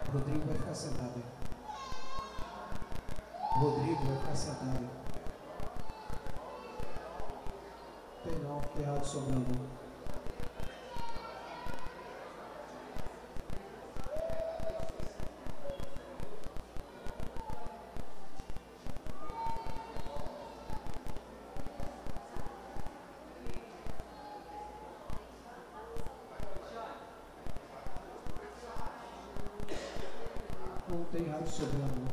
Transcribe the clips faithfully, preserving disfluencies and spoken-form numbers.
Rodrigo vai ficar sentado. Rodrigo vai ficar sentado. Tem não, tem errado sobrando. Não tem errado sobrando.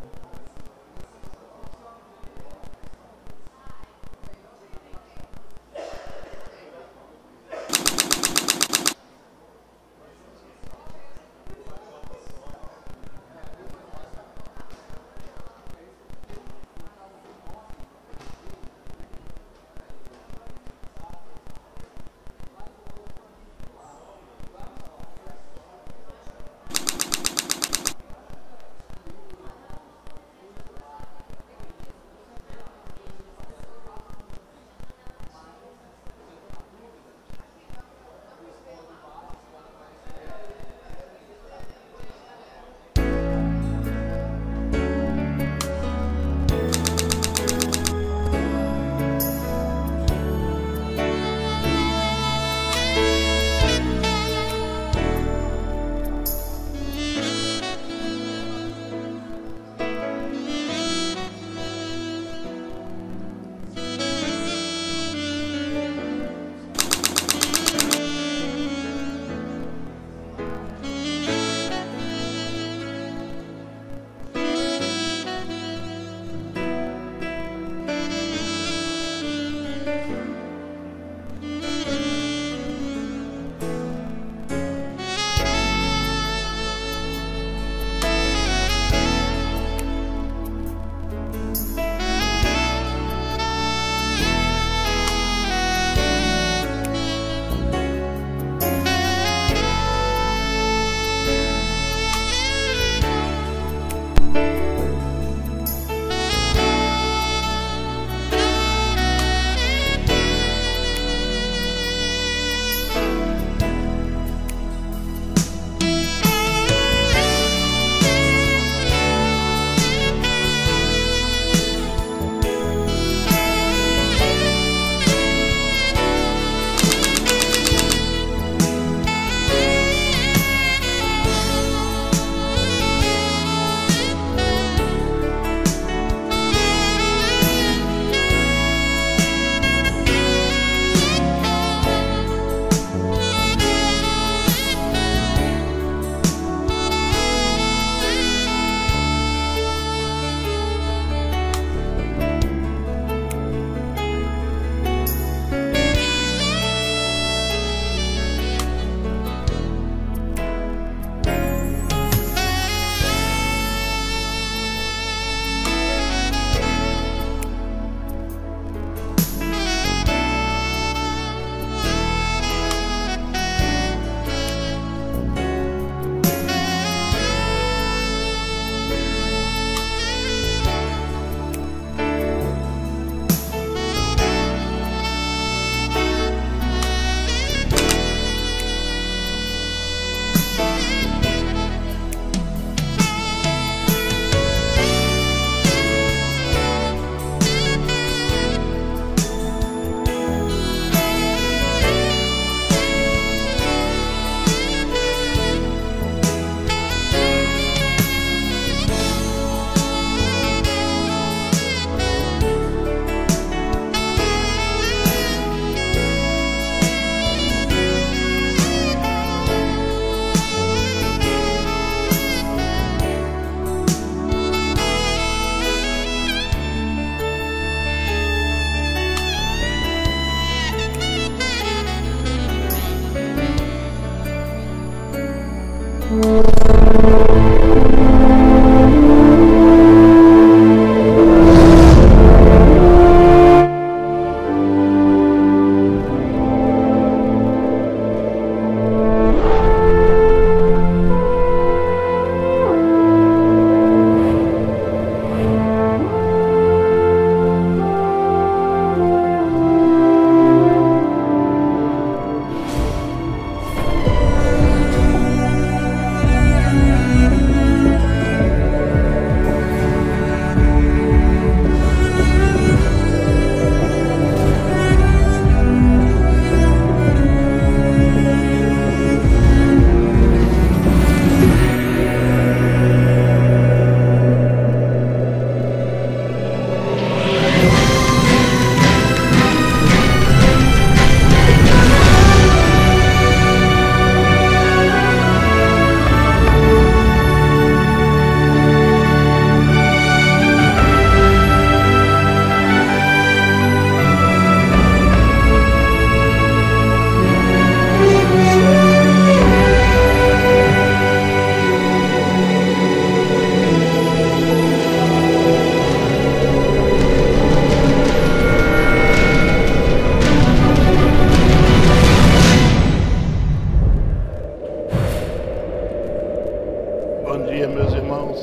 Bom dia, meus irmãos.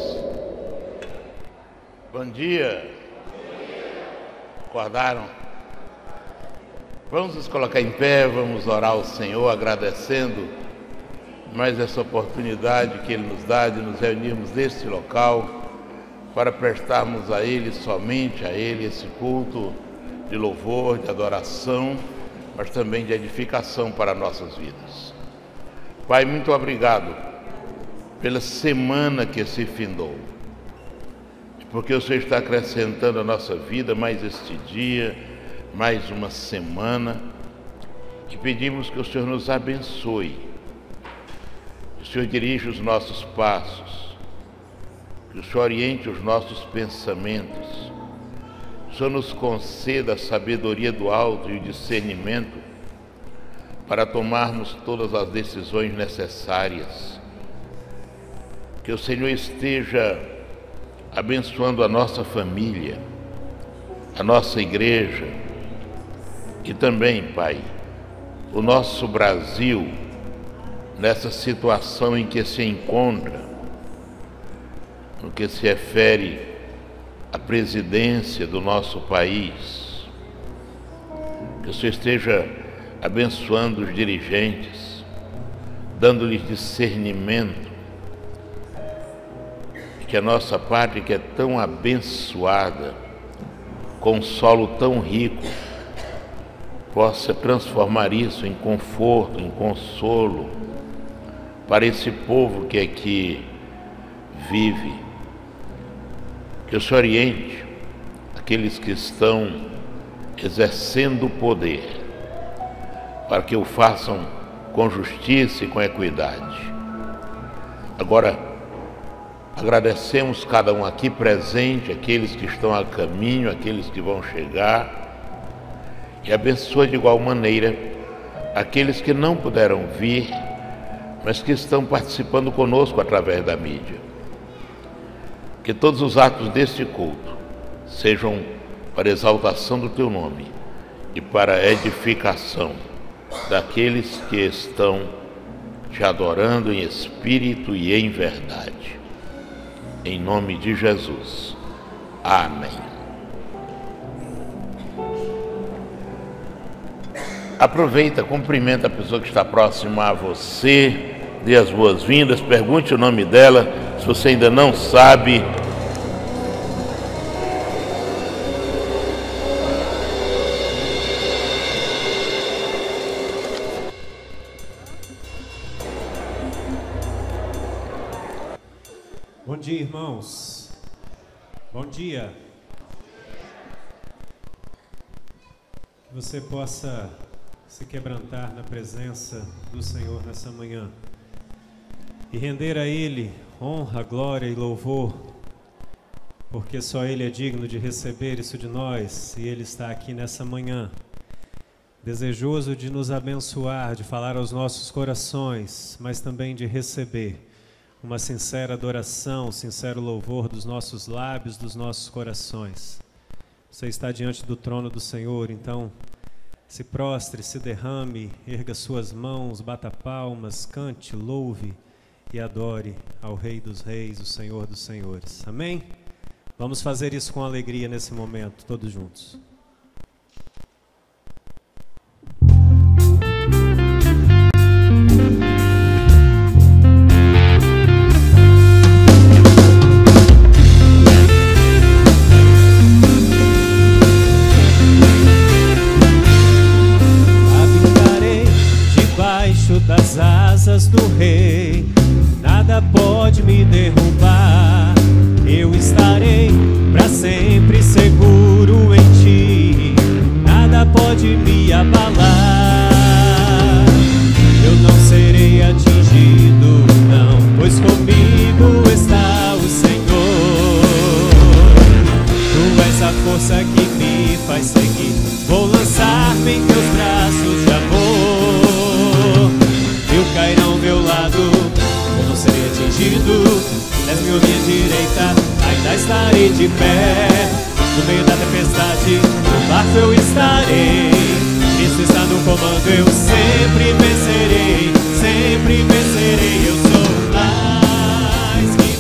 Bom dia. Acordaram? Vamos nos colocar em pé, vamos orar ao Senhor, agradecendo mais essa oportunidade que Ele nos dá de nos reunirmos neste local para prestarmos a Ele, somente a Ele, esse culto de louvor, de adoração, mas também de edificação para nossas vidas. Pai, muito obrigado pela semana que se findou, porque o Senhor está acrescentando à nossa vida mais este dia, mais uma semana, e pedimos que o Senhor nos abençoe, que o Senhor dirija os nossos passos, que o Senhor oriente os nossos pensamentos, que o Senhor nos conceda a sabedoria do alto e o discernimento para tomarmos todas as decisões necessárias. Que o Senhor esteja abençoando a nossa família, a nossa igreja e também, Pai, o nosso Brasil nessa situação em que se encontra, no que se refere à presidência do nosso país. Que o Senhor esteja abençoando os dirigentes, dando-lhes discernimento, e que a nossa pátria, que é tão abençoada, com um solo tão rico, possa transformar isso em conforto, em consolo para esse povo que aqui vive. Que o Senhor oriente aqueles que estão exercendo o poder, para que o façam com justiça e com equidade. Agora, agradecemos cada um aqui presente, aqueles que estão a caminho, aqueles que vão chegar, e abençoa de igual maneira aqueles que não puderam vir, mas que estão participando conosco através da mídia. Que todos os atos deste culto sejam para exaltação do Teu nome e para edificação daqueles que estão Te adorando em espírito e em verdade. Em nome de Jesus. Amém. Aproveita, cumprimenta a pessoa que está próxima a você, dê as boas-vindas, pergunte o nome dela, se você ainda não sabe. Bom dia, irmãos. Bom dia. Que você possa se quebrantar na presença do Senhor nessa manhã e render a Ele honra, glória e louvor, porque só Ele é digno de receber isso de nós, e Ele está aqui nessa manhã, desejoso de nos abençoar, de falar aos nossos corações, mas também de receber uma sincera adoração, um sincero louvor dos nossos lábios, dos nossos corações. Você está diante do trono do Senhor, então se prostre, se derrame, erga suas mãos, bata palmas, cante, louve e adore ao Rei dos Reis, o Senhor dos Senhores. Amém? Vamos fazer isso com alegria nesse momento, todos juntos. Das asas do Rei, nada pode me derrubar. Eu estarei para sempre seguro em Ti, nada pode me abalar. Eu não serei atingido, não, pois comigo está o Senhor. Tu és a força que me faz seguir, vou lançar-me em Teus braços de amor. Cairá ao meu lado, eu não serei atingido. És minha direita, ainda estarei de pé. No meio da tempestade, no barco eu estarei. Cristo está no comando, eu sempre vencerei. Sempre vencerei, eu sou mais que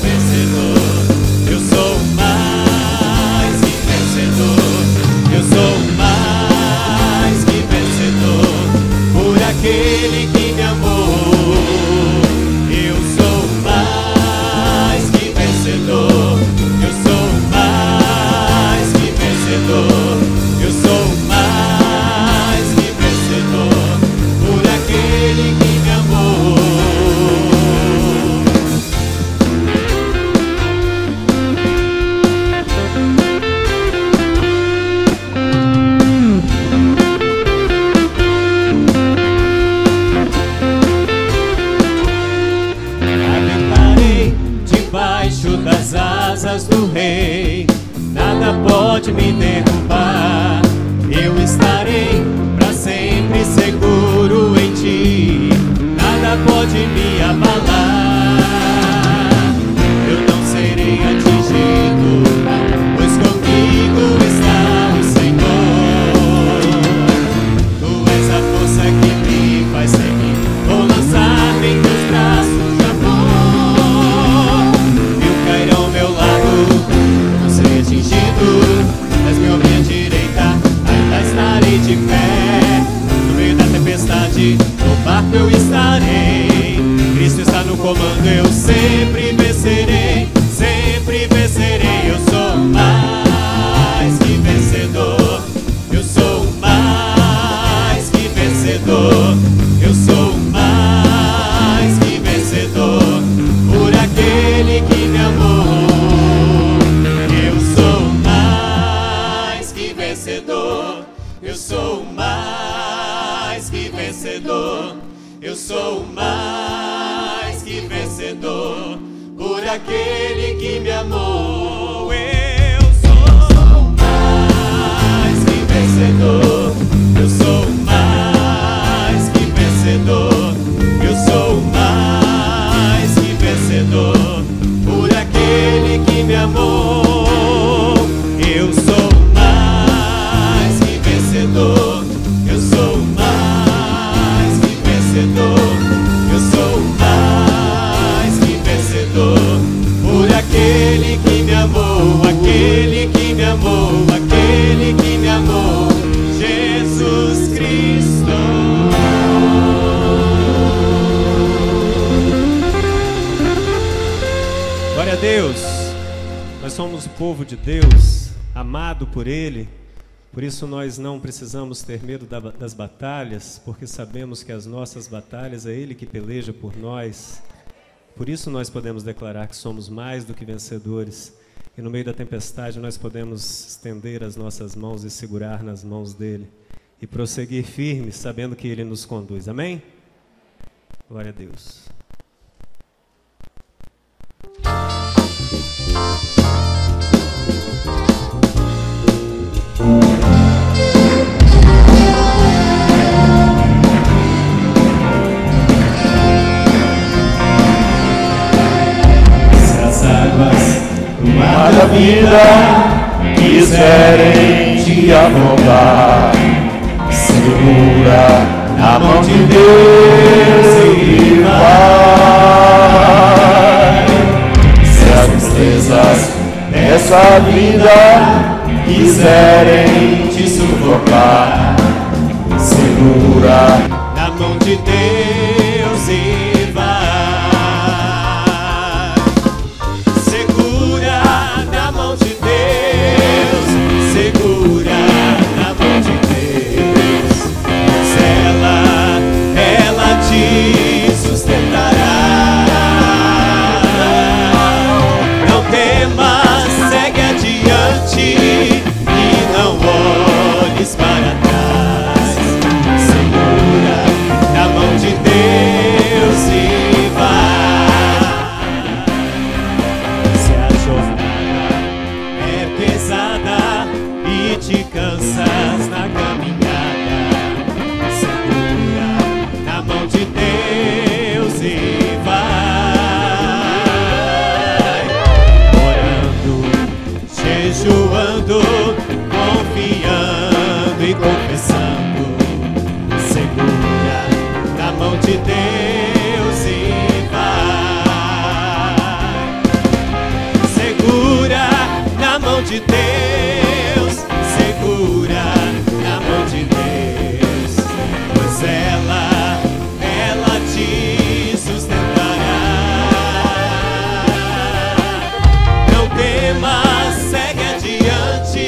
asas do Rei, nada pode me derrubar. Eu estarei para sempre seguro em Ti, nada pode me abalar. Eu não serei atingido, pois comigo está o Senhor. Tu és a força que me faz seguir, vou lançar-me em Teus braços de amor. Mil cairão ao meu lado, não serei atingido, és meu minha direita, ainda estarei de pé. No meio da tempestade, no barco eu estarei. Cristo está no comando, eu sempre vencerei, sempre vencerei. Eu sou mais que vencedor, eu sou mais que vencedor, eu sou mais que vencedor, por aquele que me amou. Eu sou mais que vencedor, eu sou mais que vencedor, eu sou mais que vencedor, por aquele que me amou. Eu sou mais que vencedor, eu sou mais que vencedor, eu sou mais que vencedor, por aquele que me amou. Eu sou mais que vencedor, eu sou mais que vencedor, eu sou mais que vencedor, por aquele que me amou, aquele que me amou, aquele que me amou, Jesus Cristo. Glória a Deus. Nós somos o povo de Deus, amado por Ele. Por isso nós não precisamos ter medo das batalhas, porque sabemos que as nossas batalhas é Ele que peleja por nós. Por isso nós podemos declarar que somos mais do que vencedores. E no meio da tempestade nós podemos estender as nossas mãos e segurar nas mãos dEle. E prosseguir firmes, sabendo que Ele nos conduz. Amém? Glória a Deus. Mas a vida quiserem te afogar, segura na mão de Deus e vai. Se as tristezas dessa vida quiserem te sufocar, segura na mão de Deus e vai. Para trás, segura na mão de Deus e vai. Se a jornada é pesada e te cansas na caminhada, segura na mão de Deus e vai. Orando, jejuando, confiando e confessando, segura na mão de Deus e vai. Segura na mão de Deus, segura na mão de Deus, pois ela, ela te sustentará. Não temas, segue adiante,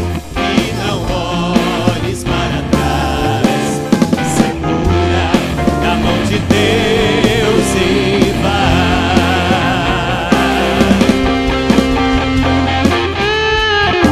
de Deus e vai.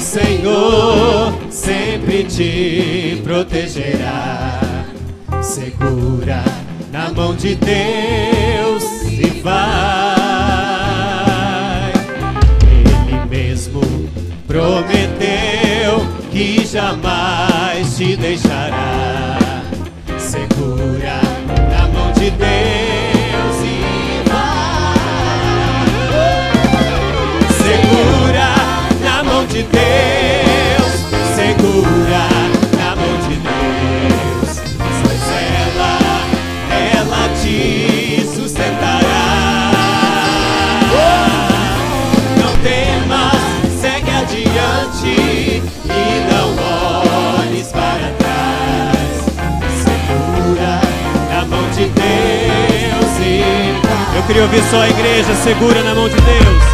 Senhor sempre te protegerá. Segura na mão de Deus e vai. Ele mesmo prometeu que jamais te deixará. Segura na mão de Deus e vai. Segura na mão de Deus, segura na mão de Deus, pois ela, ela te sustentará. Não temas, segue adiante e não olhes para trás. Segura na mão de Deus e vai. Eu queria ouvir só a igreja. Segura na mão de Deus.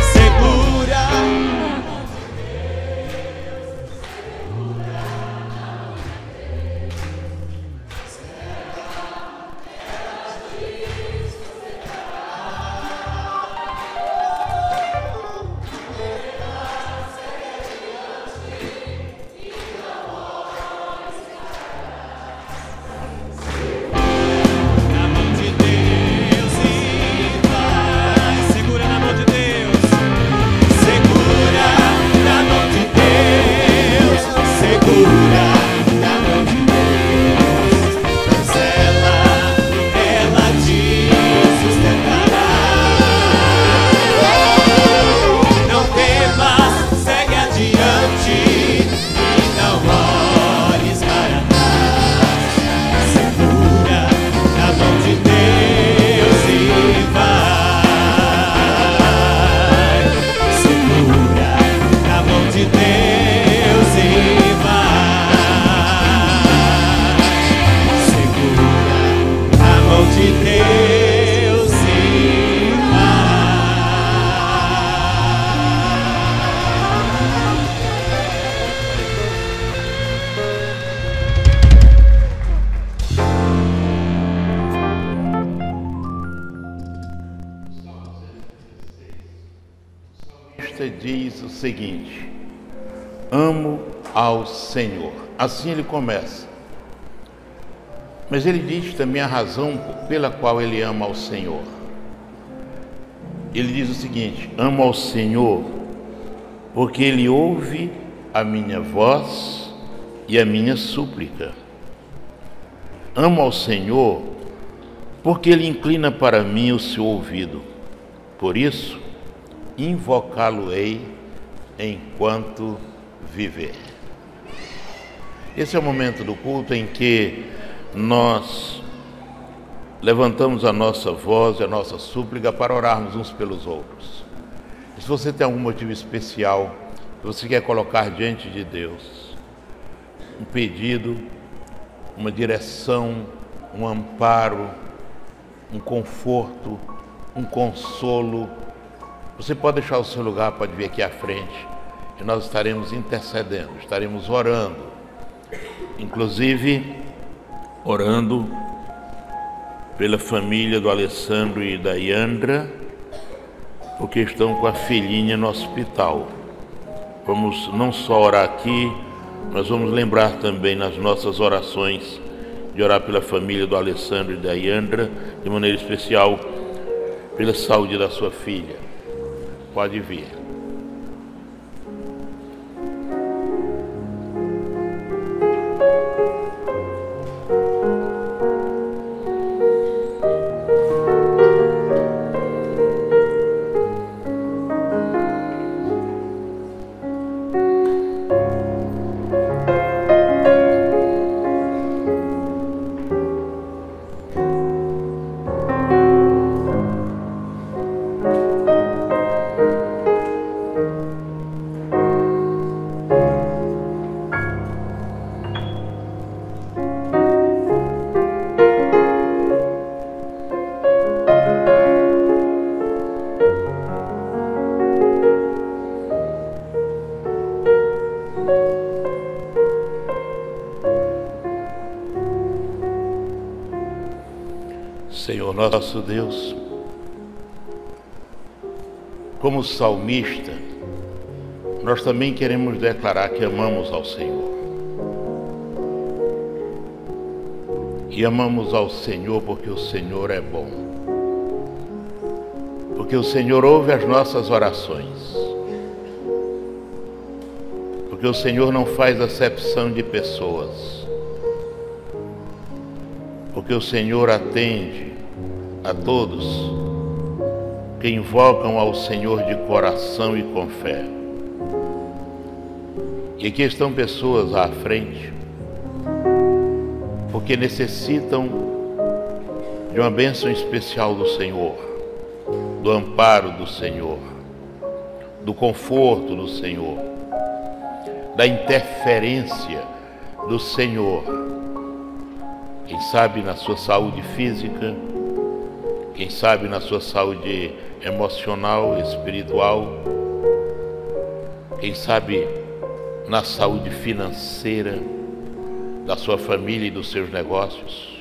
Diz o seguinte: amo ao Senhor. Assim ele começa. Mas ele diz também a razão pela qual ele ama ao Senhor. Ele diz o seguinte: amo ao Senhor porque ele ouve a minha voz e a minha súplica. Amo ao Senhor porque ele inclina para mim o seu ouvido. Por isso, invocá-lo-ei enquanto viver. Esse é o momento do culto em que nós levantamos a nossa voz e a nossa súplica para orarmos uns pelos outros. E se você tem algum motivo especial que você quer colocar diante de Deus, um pedido, uma direção, um amparo, um conforto, um consolo, você pode deixar o seu lugar, pode vir aqui à frente e nós estaremos intercedendo, estaremos orando, inclusive orando pela família do Alessandro e da Yandra, porque estão com a filhinha no hospital. Vamos não só orar aqui, mas vamos lembrar também nas nossas orações de orar pela família do Alessandro e da Yandra, de maneira especial pela saúde da sua filha. Pode vir. Senhor nosso Deus, como salmista, nós também queremos declarar que amamos ao Senhor. E amamos ao Senhor porque o Senhor é bom. Porque o Senhor ouve as nossas orações. Porque o Senhor não faz acepção de pessoas. Porque o Senhor atende a todos que invocam ao Senhor de coração e com fé. E aqui estão pessoas à frente, porque necessitam de uma bênção especial do Senhor, do amparo do Senhor, do conforto do Senhor, da interferência do Senhor. Quem sabe na sua saúde física, quem sabe na sua saúde emocional, espiritual, quem sabe na saúde financeira da sua família e dos seus negócios.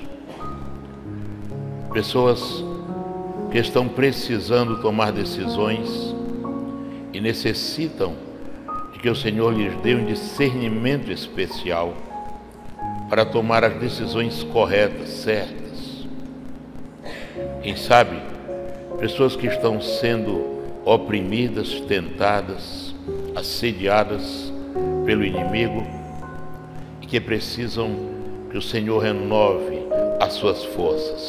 Pessoas que estão precisando tomar decisões e necessitam de que o Senhor lhes dê um discernimento especial para tomar as decisões corretas, certas. Quem sabe, pessoas que estão sendo oprimidas, tentadas, assediadas pelo inimigo e que precisam que o Senhor renove as suas forças.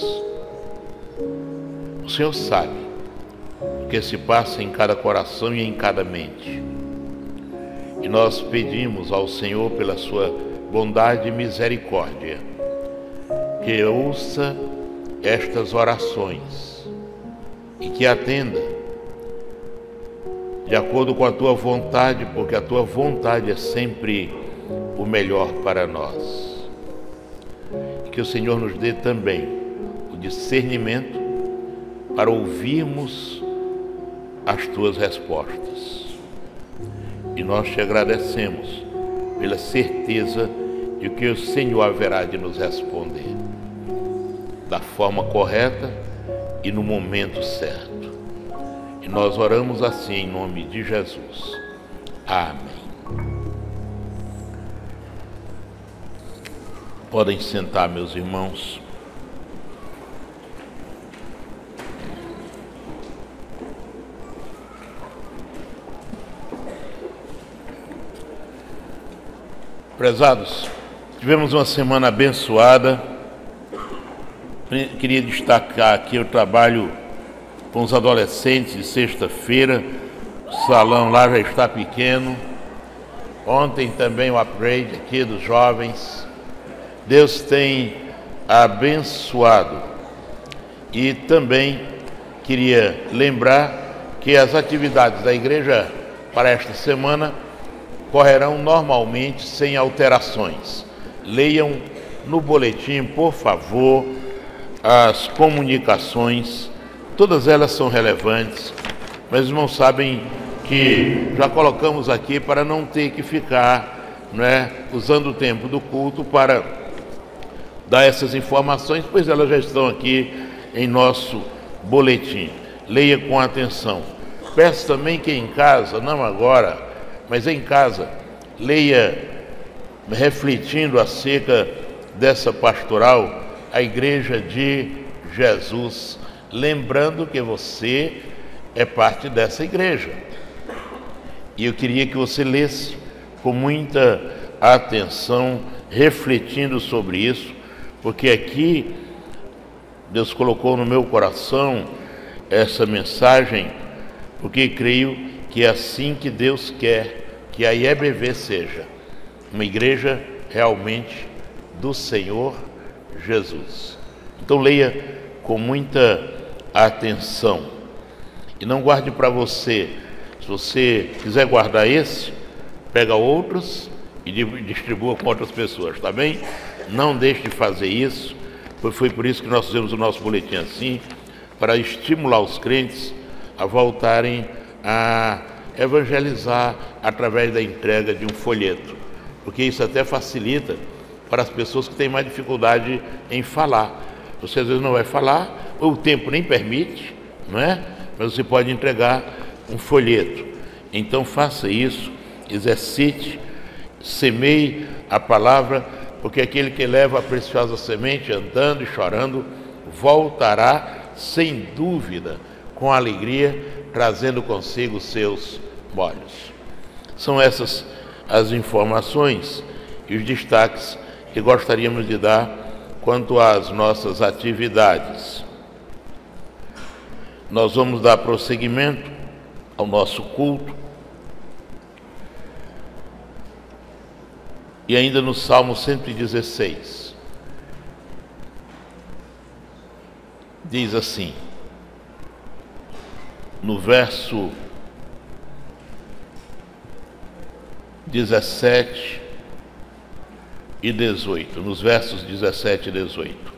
O Senhor sabe o que se passa em cada coração e em cada mente. E nós pedimos ao Senhor, pela sua bondade e misericórdia, que ouça estas orações e que atenda de acordo com a tua vontade, porque a tua vontade é sempre o melhor para nós. E que o Senhor nos dê também o discernimento para ouvirmos as tuas respostas. E nós te agradecemos pela certeza de que o Senhor haverá de nos responder da forma correta e no momento certo. E nós oramos assim em nome de Jesus. Amém. Podem sentar, meus irmãos. Prezados, tivemos uma semana abençoada. Queria destacar aqui o trabalho com os adolescentes de sexta-feira. O salão lá já está pequeno. Ontem também o upgrade aqui dos jovens. Deus tem abençoado. E também queria lembrar que as atividades da igreja para esta semana correrão normalmente sem alterações. Leiam no boletim, por favor, as comunicações, todas elas são relevantes, mas os irmãos sabem que já colocamos aqui para não ter que ficar, não é, usando o tempo do culto para dar essas informações, pois elas já estão aqui em nosso boletim. Leia com atenção. Peço também que em casa, não agora, mas em casa, leia refletindo acerca dessa pastoral, a Igreja de Jesus, lembrando que você é parte dessa igreja. E eu queria que você lesse com muita atenção, refletindo sobre isso, porque aqui Deus colocou no meu coração essa mensagem, porque creio que é assim que Deus quer que a I E B V seja, uma igreja realmente do Senhor Jesus. Então leia com muita atenção e não guarde para você. Se você quiser guardar esse, pega outros e distribua com outras pessoas, tá bem? Não deixe de fazer isso, foi, foi por isso que nós fizemos o nosso boletim assim, para estimular os crentes a voltarem a evangelizar através da entrega de um folheto, porque isso até facilita para as pessoas que têm mais dificuldade em falar. Você às vezes não vai falar, ou o tempo nem permite, não é? Mas você pode entregar um folheto. Então faça isso exercite, semeie a palavra, porque aquele que leva a preciosa semente, andando e chorando, voltará sem dúvida, com alegria, trazendo consigo seus molhos. São essas as informações e os destaques que gostaríamos de dar quanto às nossas atividades. Nós vamos dar prosseguimento ao nosso culto. E ainda no Salmo cento e dezesseis, diz assim, no verso dezessete e dezoito, nos versos dezessete e dezoito: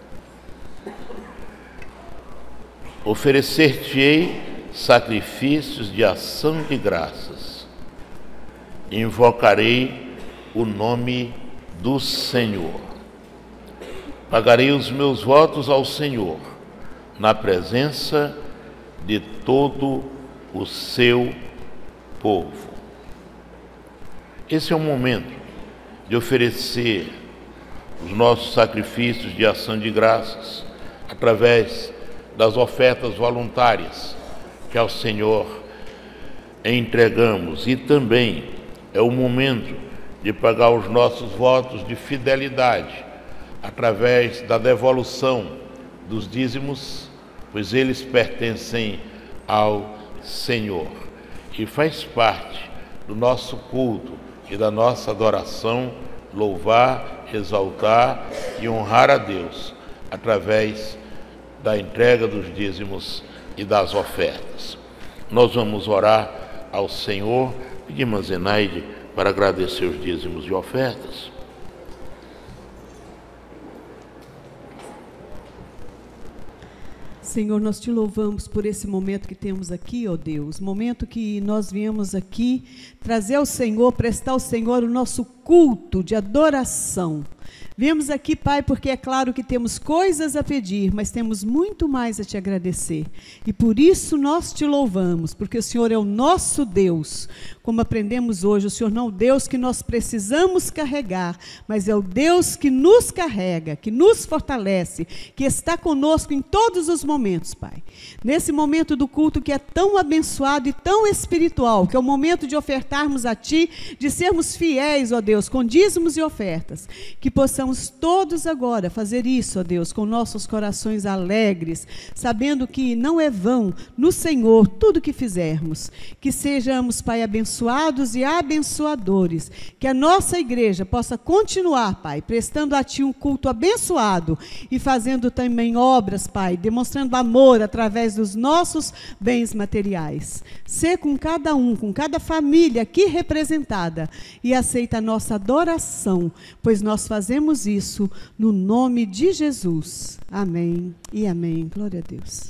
oferecer-te-ei sacrifícios de ação de graças, invocarei o nome do Senhor. Pagarei os meus votos ao Senhor, na presença de todo o seu povo. Esse é o momento de oferecer os nossos sacrifícios de ação de graças, através das ofertas voluntárias que ao Senhor entregamos, e também é o momento de pagar os nossos votos de fidelidade através da devolução dos dízimos, pois eles pertencem ao Senhor. E faz parte do nosso culto e da nossa adoração louvar, exaltar e honrar a Deus através da entrega dos dízimos e das ofertas. Nós vamos orar ao Senhor, pedimos a Zenaide para agradecer os dízimos e ofertas. Senhor, nós te louvamos por esse momento que temos aqui, ó Deus, momento que nós viemos aqui trazer ao Senhor, prestar ao Senhor o nosso culto de adoração. Viemos aqui, Pai, porque é claro que temos coisas a pedir, mas temos muito mais a te agradecer. E por isso nós te louvamos, porque o Senhor é o nosso Deus. Como aprendemos hoje, o Senhor não é o Deus que nós precisamos carregar, mas é o Deus que nos carrega, que nos fortalece, que está conosco em todos os momentos, Pai. Nesse momento do culto que é tão abençoado e tão espiritual, que é o momento de ofertarmos a Ti, de sermos fiéis, ó Deus, com dízimos e ofertas, que possamos todos agora fazer isso, ó Deus, com nossos corações alegres, sabendo que não é vão no Senhor tudo que fizermos. Que sejamos, Pai, abençoados e abençoadores, que a nossa igreja possa continuar, Pai, prestando a Ti um culto abençoado e fazendo também obras, Pai, demonstrando amor através dos nossos bens materiais. Sê com cada um, com cada família aqui representada e aceita a nossa adoração, pois nós fazemos isso no nome de Jesus. Amém e amém. Glória a Deus.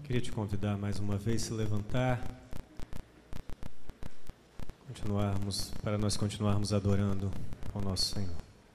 Queria te convidar mais uma vez a se levantar, continuarmos, para nós continuarmos adorando ao nosso Senhor.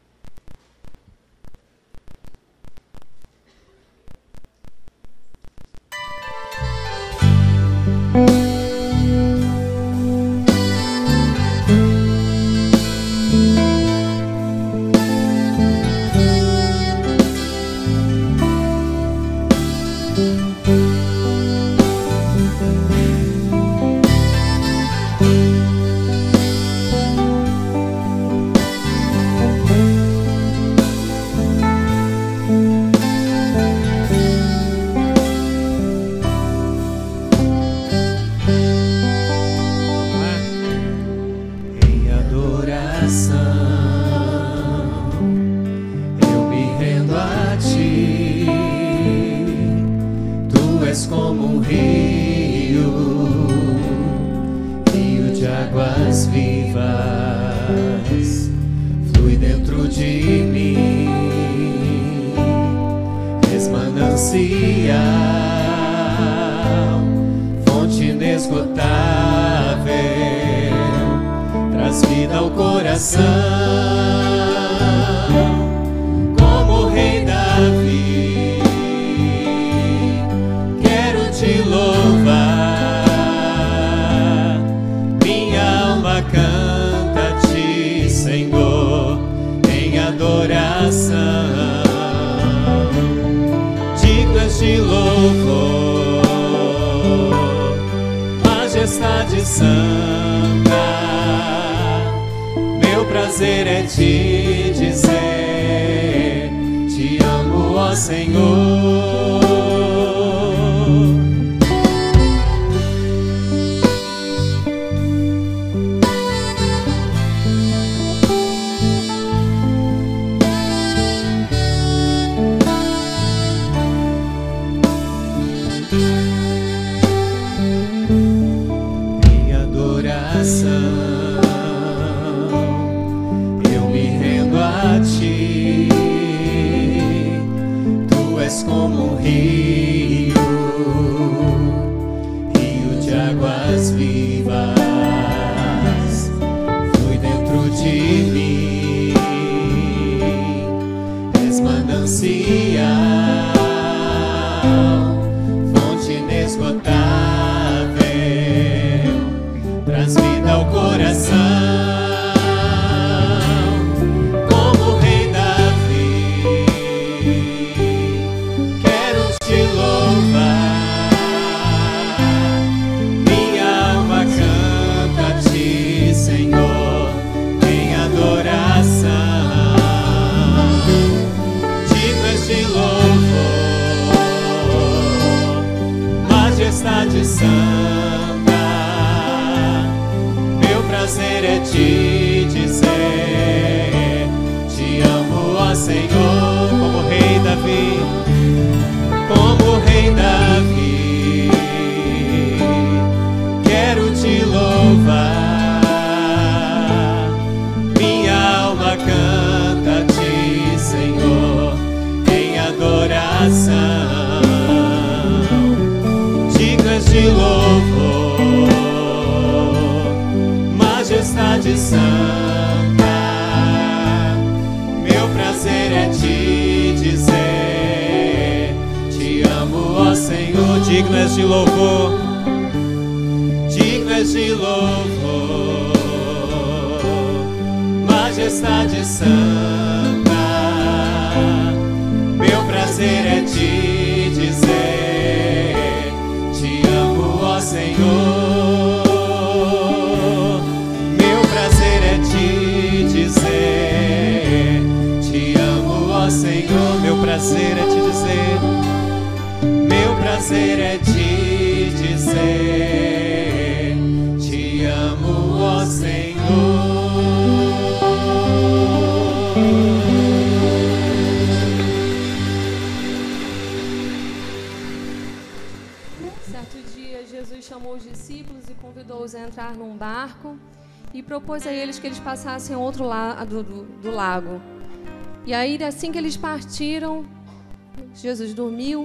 Propôs a eles que eles passassem ao outro lado do, do lago. E aí, assim que eles partiram, Jesus dormiu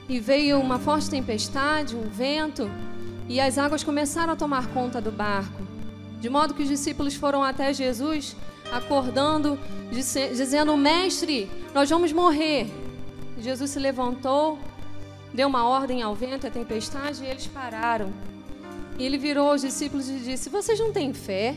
e veio uma forte tempestade, um vento, e as águas começaram a tomar conta do barco, de modo que os discípulos foram até Jesus, acordando, dizendo: Mestre, nós vamos morrer. Jesus se levantou, deu uma ordem ao vento e à tempestade, e eles pararam. E ele virou aos discípulos e disse: vocês não têm fé?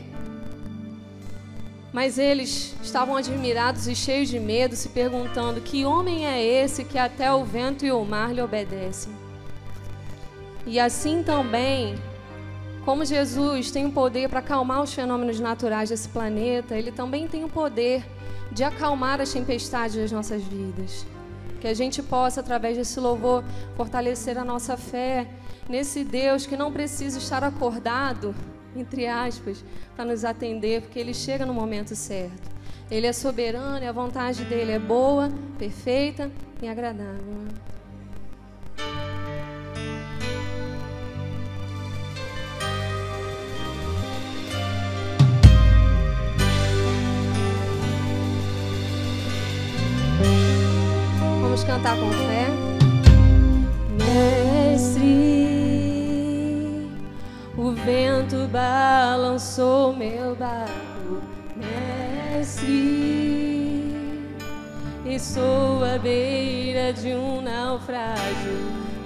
Mas eles estavam admirados e cheios de medo, se perguntando: que homem é esse que até o vento e o mar lhe obedecem? E assim também, como Jesus tem o poder para acalmar os fenômenos naturais desse planeta, Ele também tem o poder de acalmar as tempestades das nossas vidas. Que a gente possa, através desse louvor, fortalecer a nossa fé nesse Deus que não precisa estar acordado, entre aspas, para nos atender, porque Ele chega no momento certo. Ele é soberano e a vontade dEle é boa, perfeita e agradável. Vamos cantar com fé. Mestre, o vento balançou meu barco. Mestre, estou à beira de um naufrágio.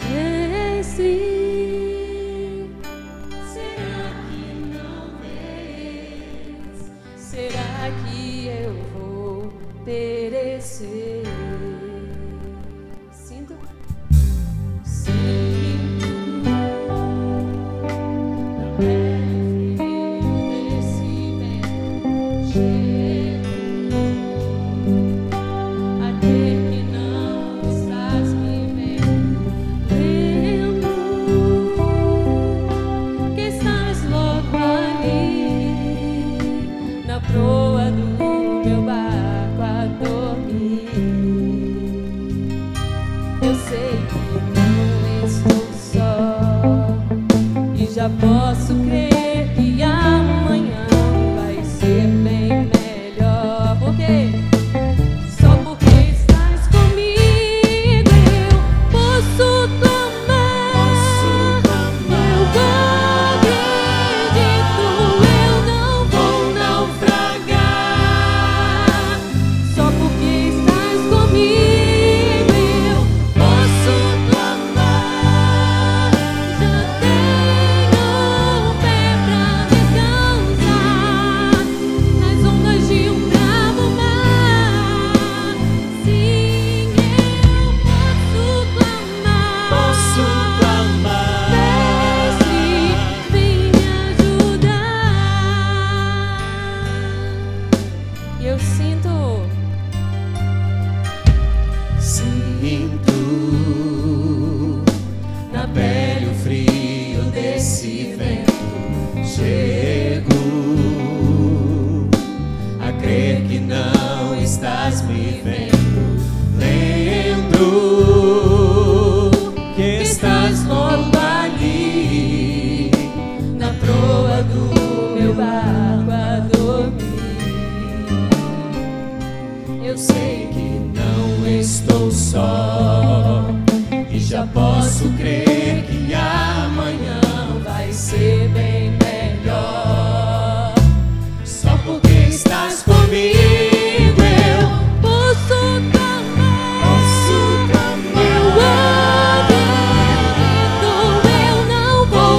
Mestre, será que não vês? Será que eu vou perecer? Já posso crer que amanhã vai ser bem melhor. Por quê? Só porque estás comigo eu posso clamar. Eu acredito, eu não vou naufragar. Só porque estás comigo eu posso clamar. Já tenho posso crer que amanhã vai ser bem melhor. Só porque estás comigo eu posso clamar. Posso clamar. Eu acredito, eu não vou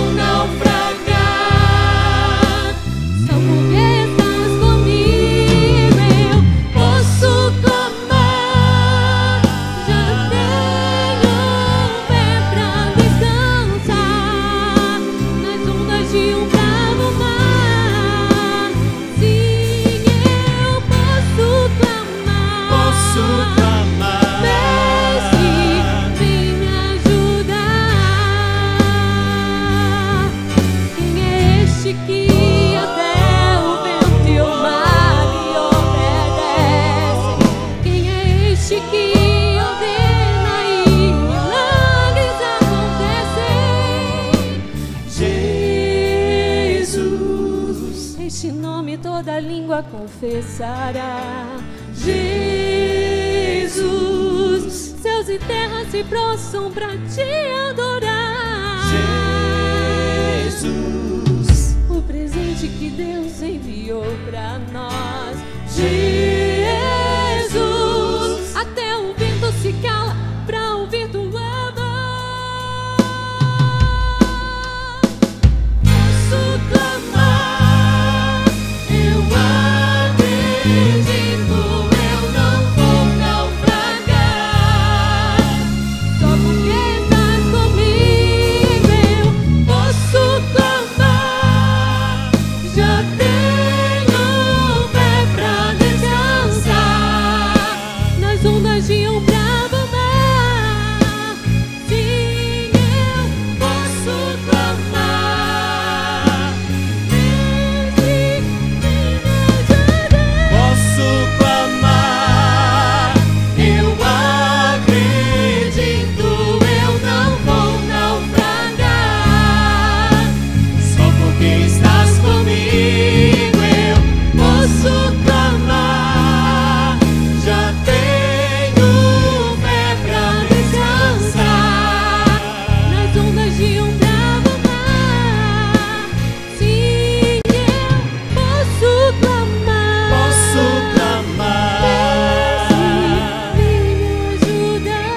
naufragar. Só porque estás comigo eu posso clamar. Já tenho de um bravo mar. Sim, eu posso clamar. Posso clamar. Mestre, vem me ajudar. Quem é este que até o vento e o mar lhe obedecem? Quem é este que ordena e milagres acontecem? Este nome toda língua confessará. Jesus, céus e e terra se prostram pra te adorar. Jesus, o presente que Deus enviou pra nós. Jesus, até o vento se cala pra ouvir tua voz. Posso clamar, eu acredito, eu não vou naufragar. Só porque estás comigo eu posso clamar. Já tenho fé pra descansar nas ondas de um bravo mar. Sim, eu posso clamar. Vem, vem me ajudar. posso clamar. Eu acredito, eu não vou naufragar. Só porque estás comigo eu posso clamar. Já tenho fé pra descansar Nas ondas de um bravo mar. Sim, eu posso clamar. Posso clamar. Vem me ajudar.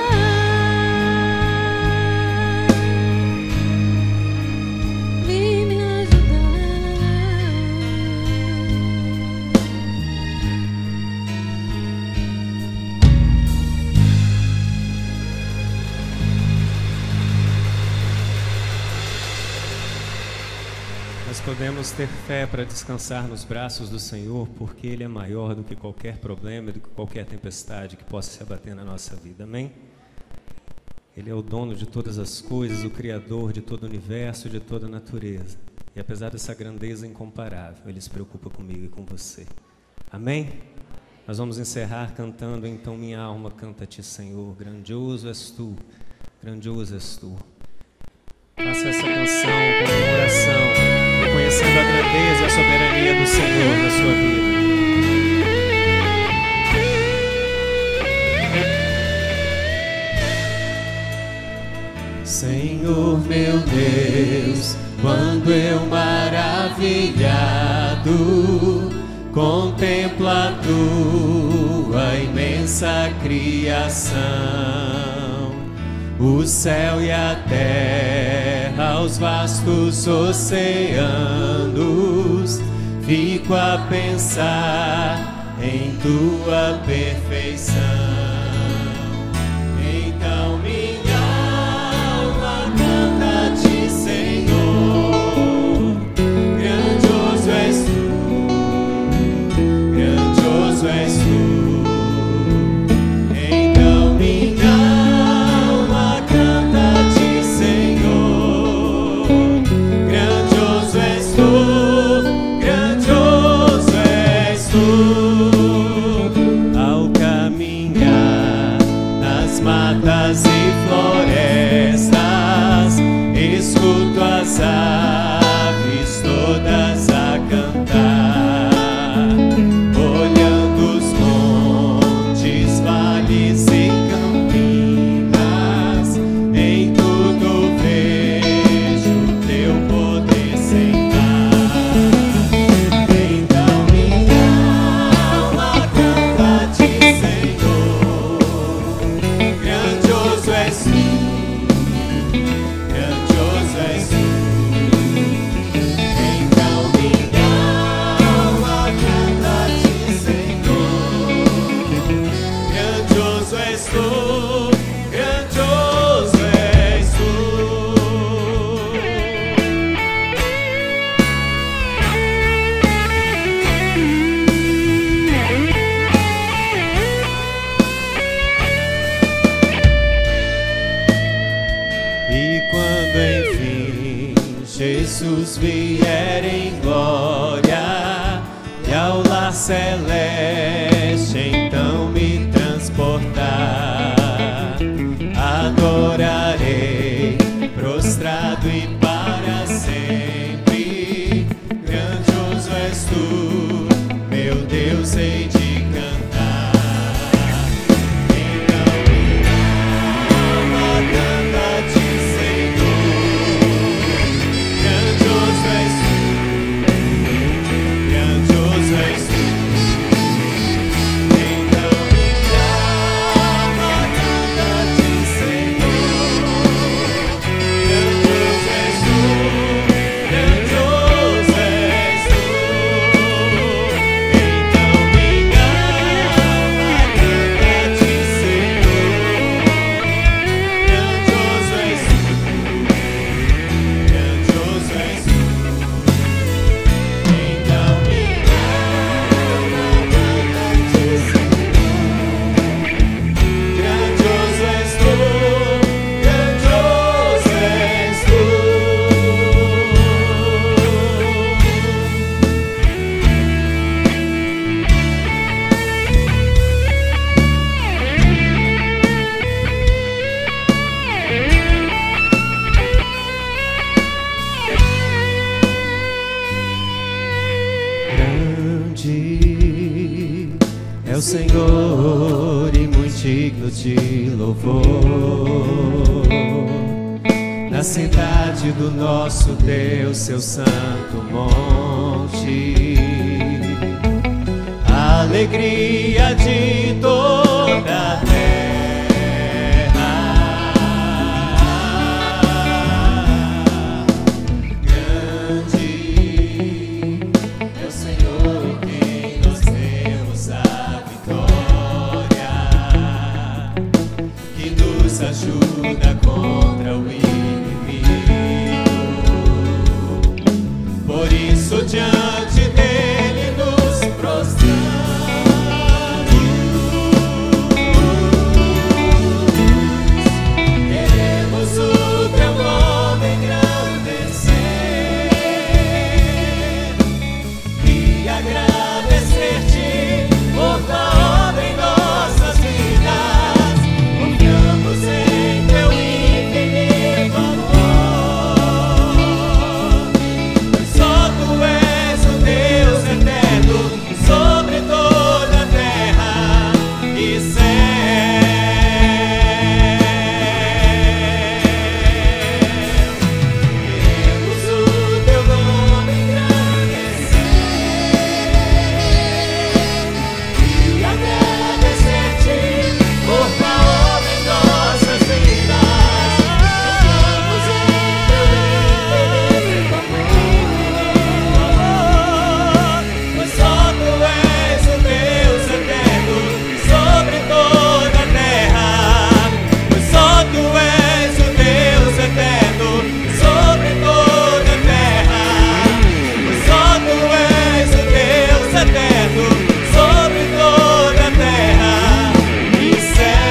Vem me ajudar. Nós podemos ter fé para descansar nos braços do Senhor, porque Ele é maior do que qualquer problema, do que qualquer tempestade que possa se abater na nossa vida, amém? Ele é o dono de todas as coisas, o Criador de todo o universo, de toda a natureza. E apesar dessa grandeza incomparável, Ele se preocupa comigo e com você, amém? Nós vamos encerrar cantando, então minha alma canta-te, Senhor, grandioso és Tu, grandioso és Tu. Faça essa canção como uma oração, reconhecendo a grandeza e a soberania do Senhor na sua vida. Senhor meu Deus, quando eu maravilhado contemplo a tua imensa criação, o céu e a terra, os vastos oceanos, fico a pensar em tua perfeição. Então minha alma canta-te, Senhor, grandioso és tu, grandioso és tu. Então minha alma canta-te, Senhor, grandioso és tu, grandioso és tu. Ao caminhar nas matas e florestas, escuto as aves todas a cantar, olhando os montes, vales e campinas, em tudo vejo teu poder sentar. Então minha alma canta-te, Senhor, grandioso és tu, grandioso és tu. Então minha alma canta-te, Senhor, grandioso és tu, grandioso és tu. E quando enfim Jesus vier em glória e ao lar celeste então me transportar, adorarei prostrado e para sempre. Grandioso és tu, meu Deus, hei de cantar. Então minha Senhor e muito digno de louvor. Na cidade do nosso Deus, seu santo monte, a alegria de toda a terra. Grande é o Senhor, quem nós temos a vitória, que nos ajuda contra o inimigo. Por isso diante dele nos prostramos. Queremos o teu nome engrandecer e agradecer-te por tua obra em nossas vidas. Confiamos em teu infinito amor. Só tu és o Deus eterno sobre toda a terra e céu. Queremos o teu nome engrandecer e agradecer-te por tua obra em nossas vidas. Confiamos em teu infinito amor, pois só tu és o Deus eterno sobre toda a terra. Pois só tu és o Deus eterno sobre toda a terra. Pois só tu és o Deus eterno sobre toda a terra e céu.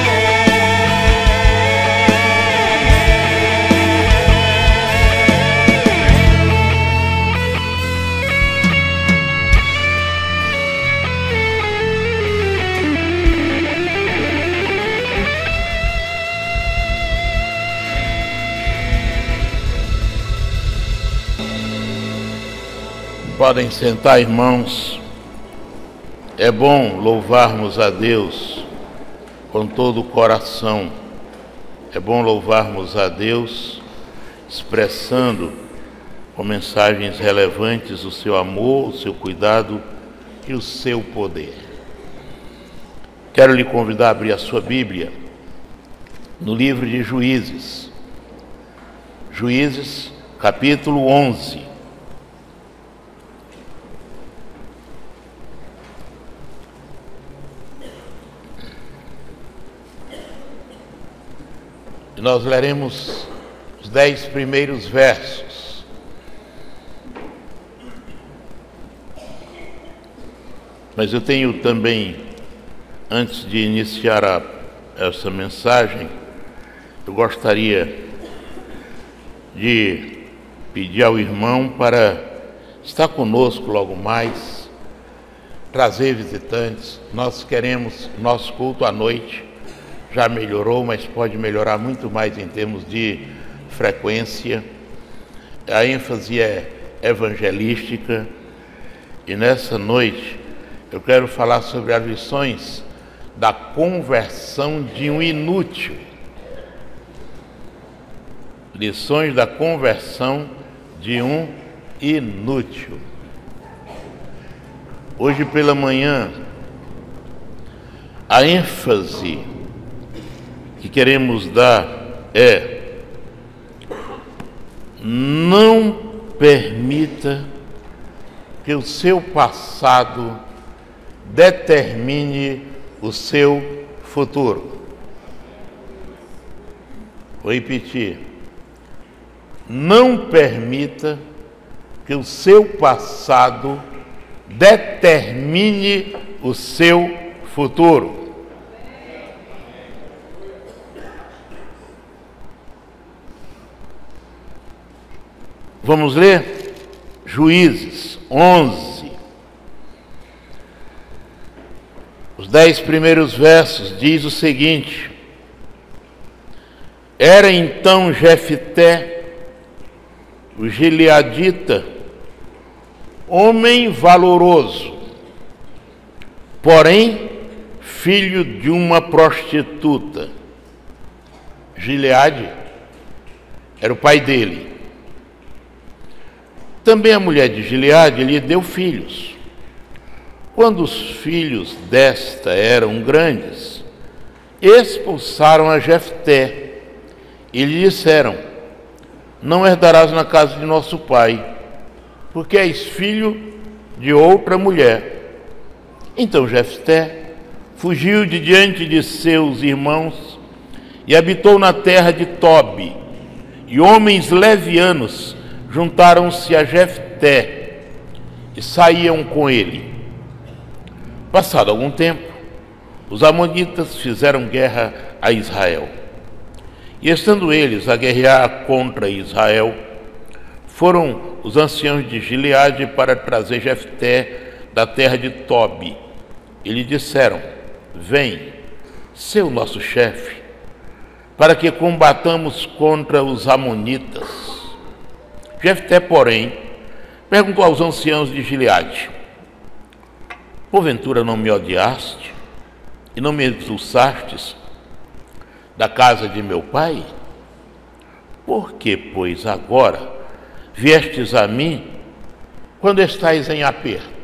Podem sentar, irmãos. É bom louvarmos a Deus com todo o coração. É bom louvarmos a Deus expressando com mensagens relevantes o seu amor, o seu cuidado e o seu poder. Quero lhe convidar a abrir a sua Bíblia no livro de Juízes. Juízes, capítulo onze. E nós leremos os dez primeiros versos. Mas eu tenho também, antes de iniciar a, essa mensagem, eu gostaria de pedir ao irmão para estar conosco logo mais, trazer visitantes. Nós queremos nosso culto à noite. Já melhorou, mas pode melhorar muito mais em termos de frequência. A ênfase é evangelística. E nessa noite eu quero falar sobre as lições da conversão de um inútil. Lições da conversão de um inútil. Hoje pela manhã, a ênfase que queremos dar é: não permita que o seu passado determine o seu futuro. Vou repetir: não permita que o seu passado determine o seu futuro. Vamos ler Juízes onze. Os dez primeiros versos diz o seguinte: Era então Jefté, o gileadita, homem valoroso, porém filho de uma prostituta. Gileade era o pai dele. Também a mulher de Gileade lhe deu filhos. Quando os filhos desta eram grandes, expulsaram a Jefté e lhe disseram: não herdarás na casa de nosso pai, porque és filho de outra mulher. Então Jefté fugiu de diante de seus irmãos e habitou na terra de Tobi. E homens levianos juntaram-se a Jefté e saíam com ele. Passado algum tempo, os amonitas fizeram guerra a Israel. E estando eles a guerrear contra Israel, foram os anciãos de Gileade para trazer Jefté da terra de Tobi. E lhe disseram: vem, ser o nosso chefe, para que combatamos contra os amonitas. Jefté, porém, perguntou aos anciãos de Gileade: porventura não me odiaste e não me expulsastes da casa de meu pai? Por que, pois, agora viestes a mim quando estais em aperto?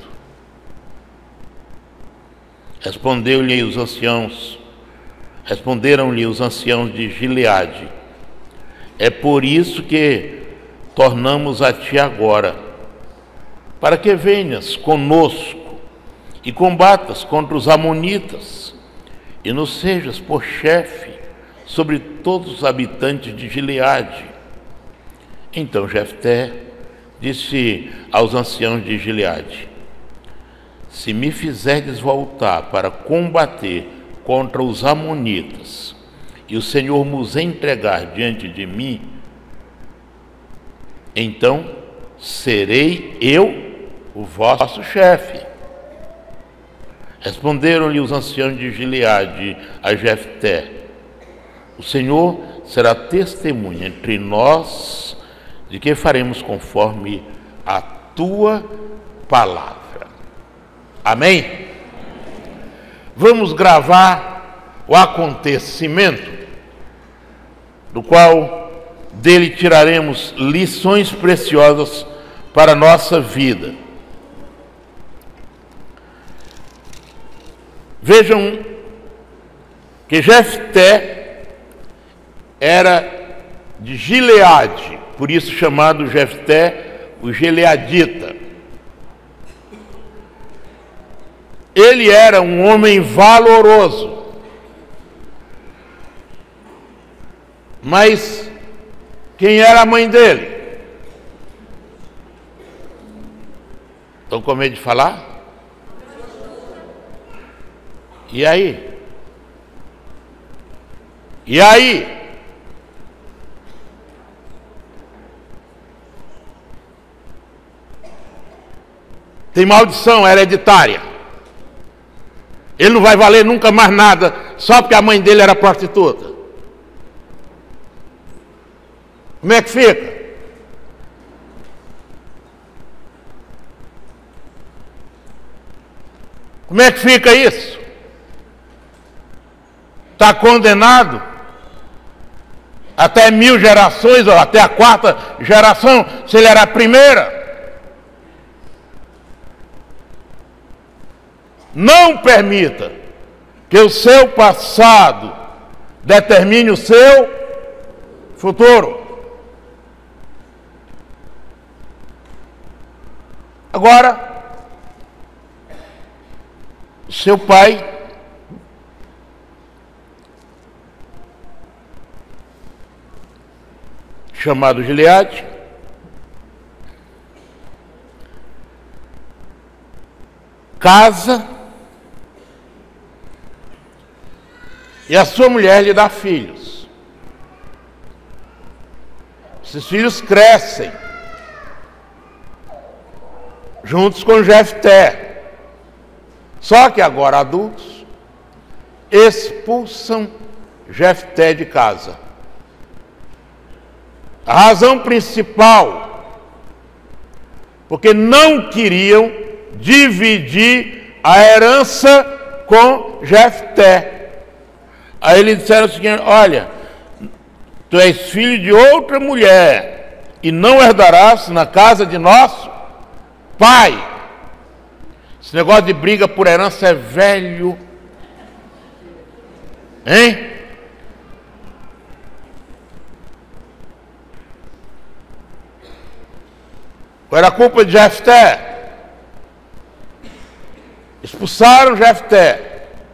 Respondeu-lhe os anciãos, responderam-lhe os anciãos de Gileade: é por isso que tornamos a ti agora, para que venhas conosco e combatas contra os amonitas, e nos sejas por chefe sobre todos os habitantes de Gileade. Então Jefté disse aos anciãos de Gileade: se me fizerdes voltar para combater contra os amonitas, e o Senhor nos entregar diante de mim, então serei eu o vosso chefe. Responderam-lhe os anciãos de Gileade a Jefté: o Senhor será testemunha entre nós de que faremos conforme a tua palavra. Amém? Vamos gravar o acontecimento do qual dele tiraremos lições preciosas para a nossa vida. Vejam que Jefté era de Gileade, por isso chamado Jefté o Gileadita. Ele era um homem valoroso, mas quem era a mãe dele? Estão com medo de falar? E aí? E aí? Tem maldição hereditária. Ele não vai valer nunca mais nada só porque a mãe dele era prostituta. Como é que fica? Como é que fica isso? Está condenado até mil gerações, ou até a quarta geração, se ele era a primeira. Não permita que o seu passado determine o seu futuro. Agora, seu pai chamado Gileade casa e a sua mulher lhe dá filhos. Esses filhos crescem juntos com Jefté, só que agora adultos expulsam Jefté de casa. A razão principal, porque não queriam dividir a herança com Jefté. Aí eles disseram o seguinte: olha, tu és filho de outra mulher e não herdarás na casa de nosso pai. Esse negócio de briga por herança é velho, hein? Qual era a culpa de Jefté? Expulsaram Jefté.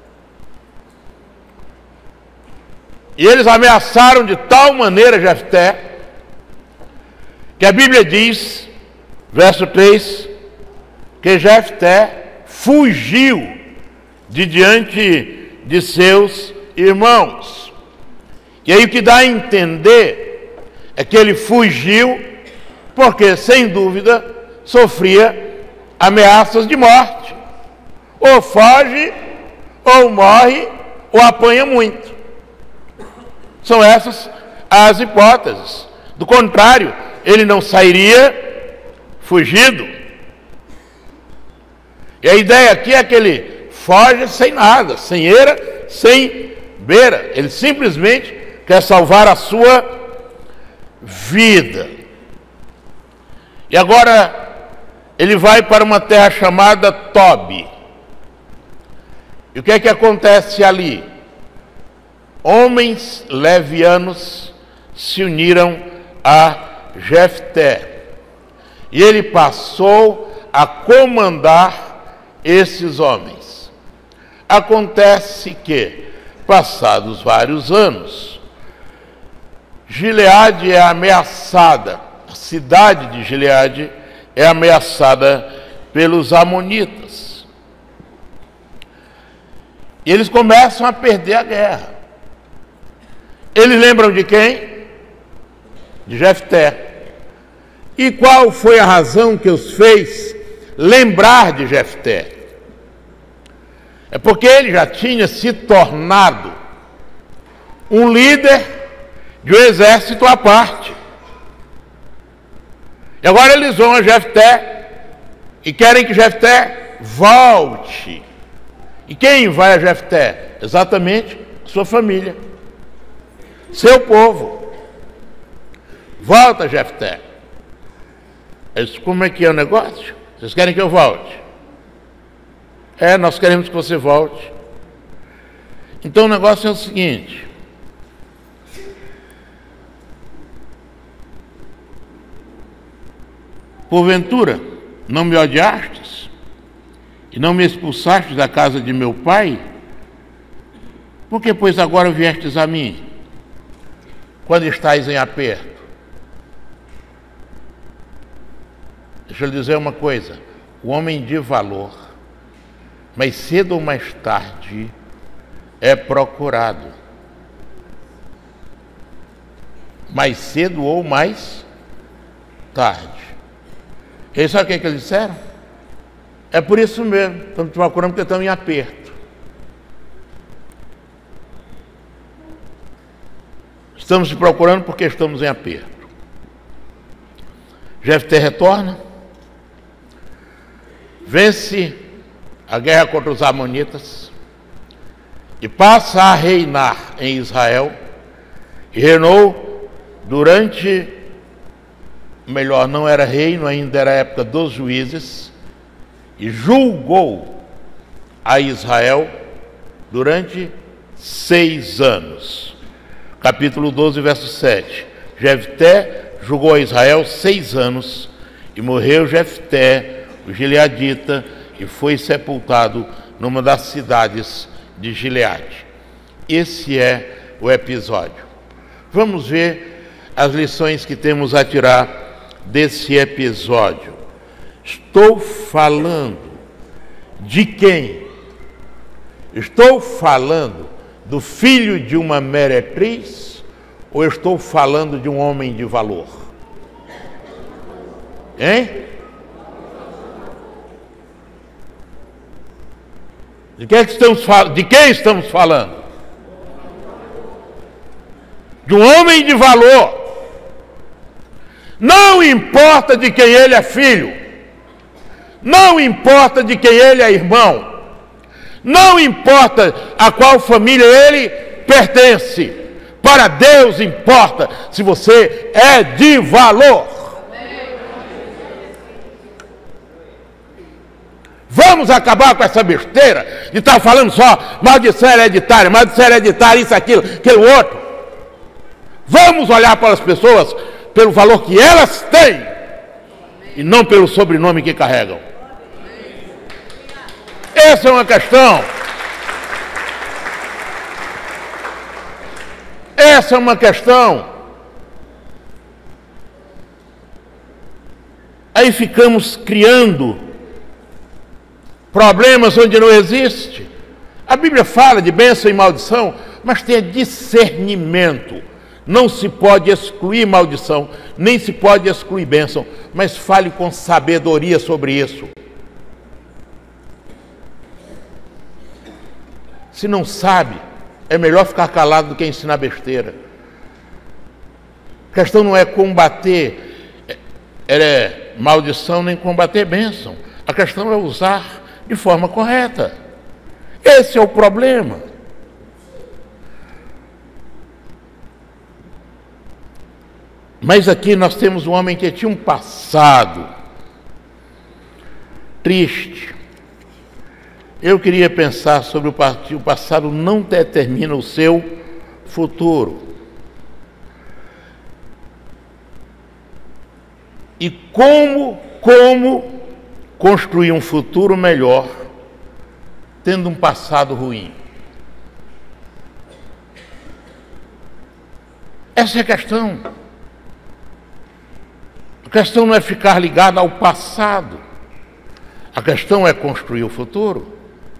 E eles ameaçaram de tal maneira Jefté, que a Bíblia diz, verso três, que Jefté fugiu de diante de seus irmãos. E aí o que dá a entender é que ele fugiu porque, sem dúvida, sofria ameaças de morte. Ou foge, ou morre, ou apanha muito. São essas as hipóteses. Do contrário, ele não sairia fugido. E a ideia aqui é que ele foge sem nada, sem eira, sem beira. Ele simplesmente quer salvar a sua vida. E agora ele vai para uma terra chamada Tobi. E o que é que acontece ali? Homens levianos se uniram a Jefté. E ele passou a comandar esses homens. Acontece que, passados vários anos, Gileade é ameaçada, a cidade de Gileade é ameaçada pelos amonitas. E eles começam a perder a guerra. Eles lembram de quem? De Jefté. E qual foi a razão que os fez lembrar de Jefté? É porque ele já tinha se tornado um líder de um exército à parte. E agora eles vão a Jefté e querem que Jefté volte. E quem vai a Jefté? Exatamente sua família, seu povo. Volta, Jefté. Eles, como é que é o negócio? Vocês querem que eu volte? É, nós queremos que você volte. Então o negócio é o seguinte: porventura não me odiastes e não me expulsastes da casa de meu pai? Por que, pois, agora viestes a mim, quando estáis em aperto? Deixa eu lhe dizer uma coisa: o homem de valor, mais cedo ou mais tarde, é procurado. Mais cedo ou mais tarde. E sabe o que, é que eles disseram? É por isso mesmo, estamos te procurando porque estamos em aperto. Estamos te procurando porque estamos em aperto. Jefté retorna, vence a guerra contra os amonitas e passa a reinar em Israel. E reinou durante, melhor, não era reino, ainda era a época dos juízes, e julgou a Israel durante seis anos. Capítulo doze, verso sete. Jefté julgou a Israel seis anos, e morreu Jefté, o gileadita, e foi sepultado numa das cidades de Gileade. Esse é o episódio. Vamos ver as lições que temos a tirar desse episódio. Estou falando de quem? Estou falando do filho de uma meretriz ou estou falando de um homem de valor? Hein? De quem estamos falando? De quem estamos falando? De um homem de valor. Não importa de quem ele é filho, não importa de quem ele é irmão, Não importa a qual família ele pertence. Para Deus importa se você é de valor. Vamos acabar com essa besteira de estar falando só maldição hereditária, maldição hereditária, isso, aquilo, aquilo outro. Vamos olhar para as pessoas pelo valor que elas têm e não pelo sobrenome que carregam. Essa é uma questão. Essa é uma questão. Aí ficamos criando problemas onde não existe. A Bíblia fala de bênção e maldição, mas tenha discernimento. Não se pode excluir maldição, nem se pode excluir bênção, mas fale com sabedoria sobre isso. Se não sabe, é melhor ficar calado do que ensinar besteira. A questão não é combater é, maldição, nem combater bênção. A questão é usar de forma correta. Esse é o problema. Mas aqui nós temos um homem que tinha um passado triste. Eu queria pensar sobre o passado não determina o seu futuro. E como, como construir um futuro melhor tendo um passado ruim? Essa é a questão. A questão não é ficar ligado ao passado. A questão é construir o futuro.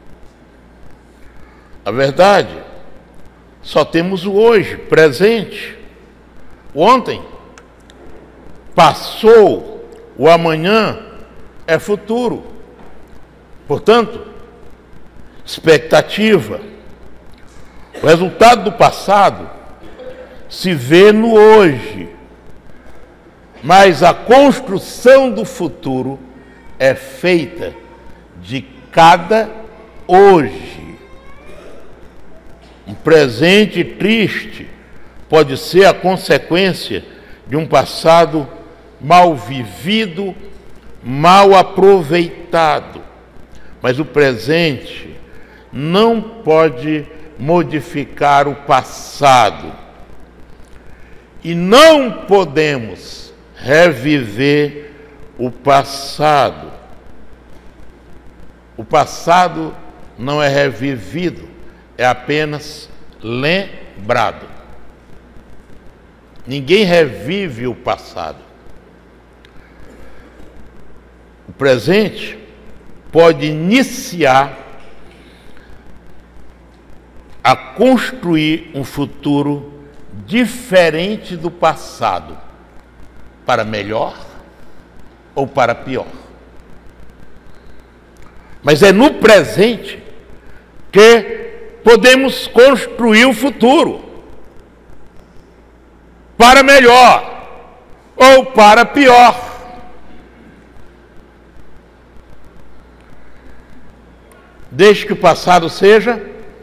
A verdade, só temos o hoje, presente. O ontem passou, o amanhã é futuro. Portanto, expectativa. O resultado do passado se vê no hoje. Mas a construção do futuro é feita de cada hoje. Um presente triste pode ser a consequência de um passado mal vivido, mal aproveitado. Mas o presente não pode modificar o passado. E não podemos reviver o passado. O passado não é revivido, é apenas lembrado. Ninguém revive o passado. O presente pode iniciar a construir um futuro diferente do passado, para melhor ou para pior. Mas é no presente que podemos construir o futuro, para melhor ou para pior. Desde que o passado seja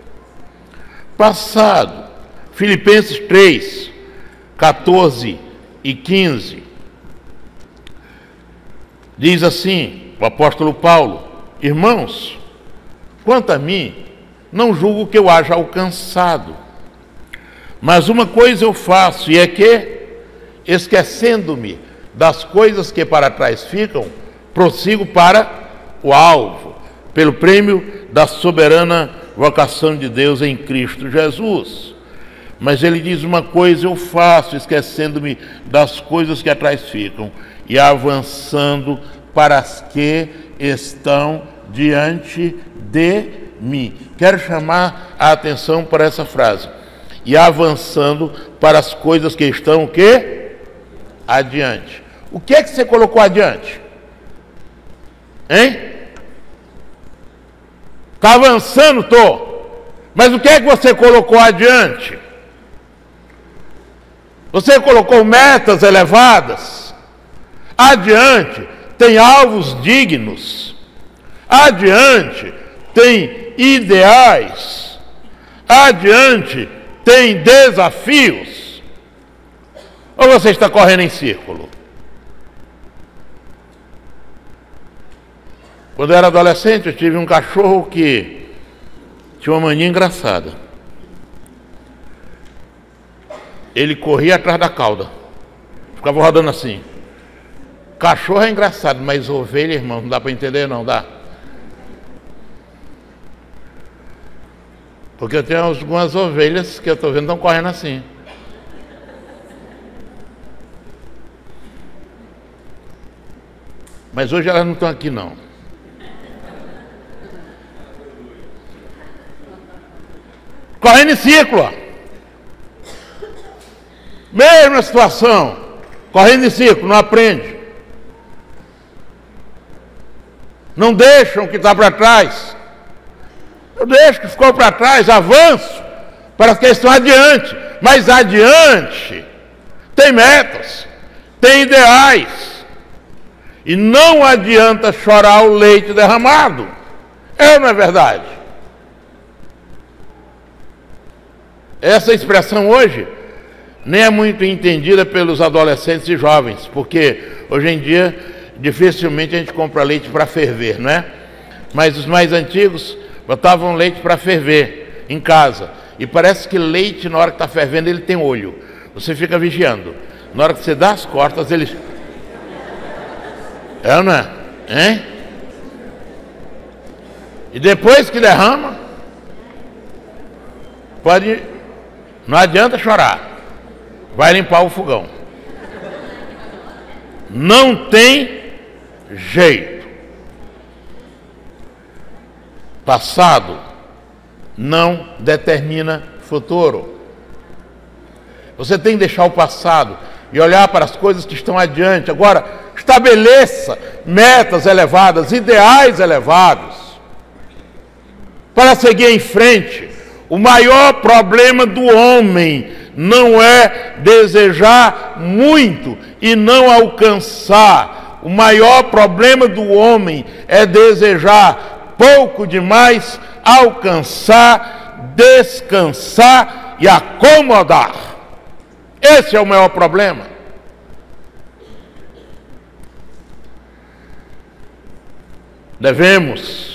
passado. Filipenses três, quatorze e quinze. Diz assim, o apóstolo Paulo: irmãos, quanto a mim, não julgo que eu haja alcançado, mas uma coisa eu faço, e é que, esquecendo-me das coisas que para trás ficam, prossigo para o alvo, pelo prêmio da soberana vocação de Deus em Cristo Jesus. Mas ele diz: uma coisa eu faço, esquecendo-me das coisas que atrás ficam, e avançando para as que estão diante de mim. Quero chamar a atenção para essa frase. E avançando para as coisas que estão o quê? Adiante. O que é que você colocou adiante? Hein? Está avançando, tô. Mas o que é que você colocou adiante? Você colocou metas elevadas? Adiante tem alvos dignos. Adiante tem ideais, adiante tem desafios. Ou você está correndo em círculo? Quando eu era adolescente, eu tive um cachorro que tinha uma mania engraçada. Ele corria atrás da cauda, ficava rodando assim. Cachorro é engraçado, mas ovelha, irmão, não dá para entender, não dá. Porque eu tenho algumas ovelhas que eu estou vendo estão correndo assim. Mas hoje elas não estão aqui, não. Correndo em círculo, ó. Mesma situação. Correndo em círculo, não aprende. Não deixam o que está para trás. Não deixam o que ficou para trás. Avanço para que estão adiante. Mas adiante tem metas, tem ideais. E não adianta chorar o leite derramado. É ou não é verdade? Essa expressão hoje nem é muito entendida pelos adolescentes e jovens, porque hoje em dia dificilmente a gente compra leite para ferver, não é? Mas os mais antigos botavam leite para ferver em casa. E parece que leite, na hora que está fervendo, ele tem olho. Você fica vigiando. Na hora que você dá as costas, ele... É ou não é? Hein? E depois que derrama, pode... Não adianta chorar. Vai limpar o fogão. Não tem jeito. Passado não determina futuro. Você tem que deixar o passado e olhar para as coisas que estão adiante. Agora, estabeleça metas elevadas, ideais elevados, para seguir em frente. O maior problema do homem não é desejar muito e não alcançar. O maior problema do homem é desejar pouco demais, alcançar, descansar e acomodar. Esse é o maior problema. Devemos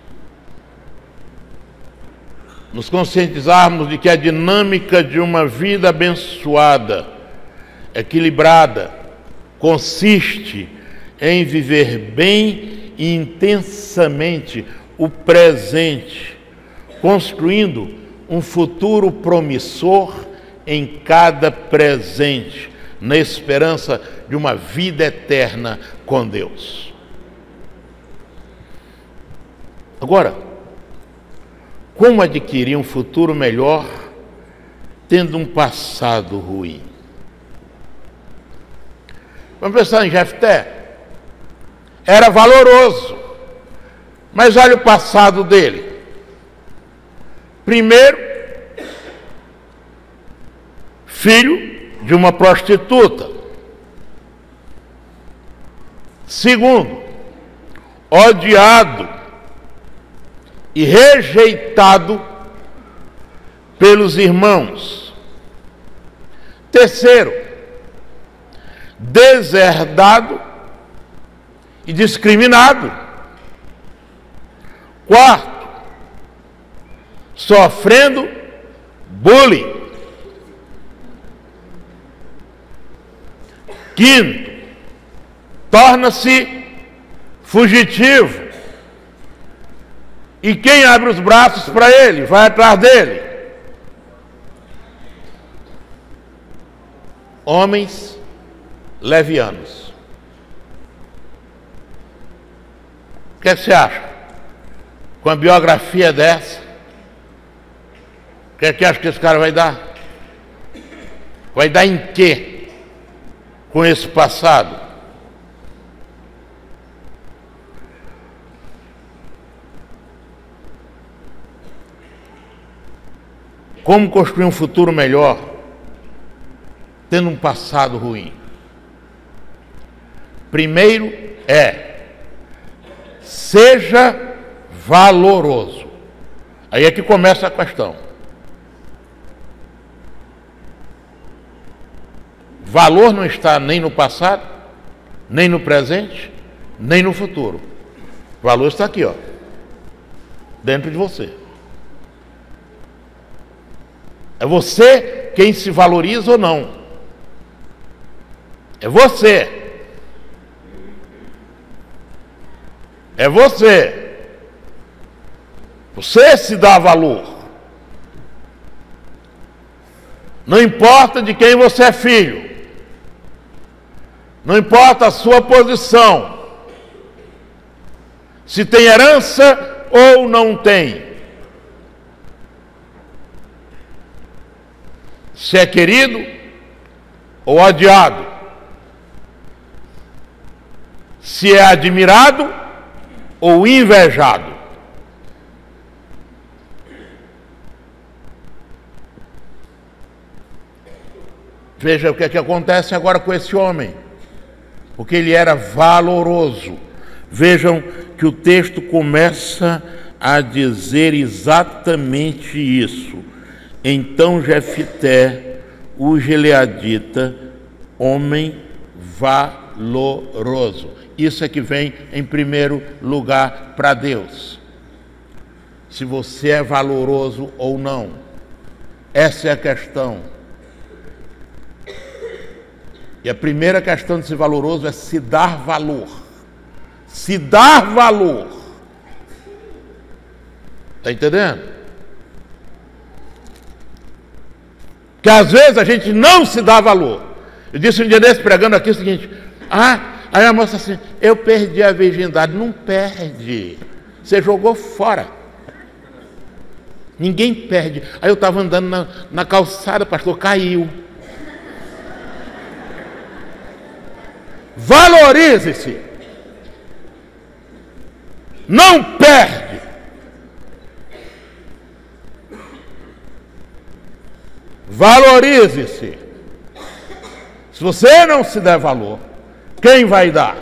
nos conscientizarmos de que a dinâmica de uma vida abençoada, equilibrada, consiste em viver bem e intensamente o presente, construindo um futuro promissor em cada presente, na esperança de uma vida eterna com Deus. Agora, como adquirir um futuro melhor tendo um passado ruim? Vamos pensar em Jefté. Era valoroso, mas olha o passado dele. Primeiro, filho de uma prostituta. Segundo, odiado e rejeitado pelos irmãos. Terceiro, deserdado e discriminado. Quarto, sofrendo bullying. Quinto, torna-se fugitivo. E quem abre os braços para ele, vai atrás dele. Homens levianos. O que, é que você acha? Com a biografia dessa, o que é que acha que esse cara vai dar? Vai dar em quê com esse passado? Como construir um futuro melhor tendo um passado ruim? Primeiro é, seja valoroso. Aí é que começa a questão. Valor não está nem no passado, nem no presente, nem no futuro. O valor está aqui, ó, dentro de você. É você quem se valoriza ou não. É você. É você. Você se dá valor. Não importa de quem você é filho. Não importa a sua posição. Se tem herança ou não tem. Se é querido ou odiado. Se é admirado ou invejado. Veja o que é que acontece agora com esse homem. Porque ele era valoroso. Vejam que o texto começa a dizer exatamente isso. Então Jefté, o gileadita, homem valoroso. Isso é que vem em primeiro lugar para Deus. Se você é valoroso ou não. Essa é a questão. E a primeira questão de ser valoroso é se dar valor. Se dar valor. Está entendendo? Que às vezes a gente não se dá valor. Eu disse um dia desse pregando aqui o seguinte: ah, aí a moça assim, eu perdi a virgindade. Não perde. Você jogou fora. Ninguém perde. Aí eu estava andando na, na calçada, pastor, caiu. Valorize-se. Não perde. Valorize-se. Se você não se der valor, quem vai dar?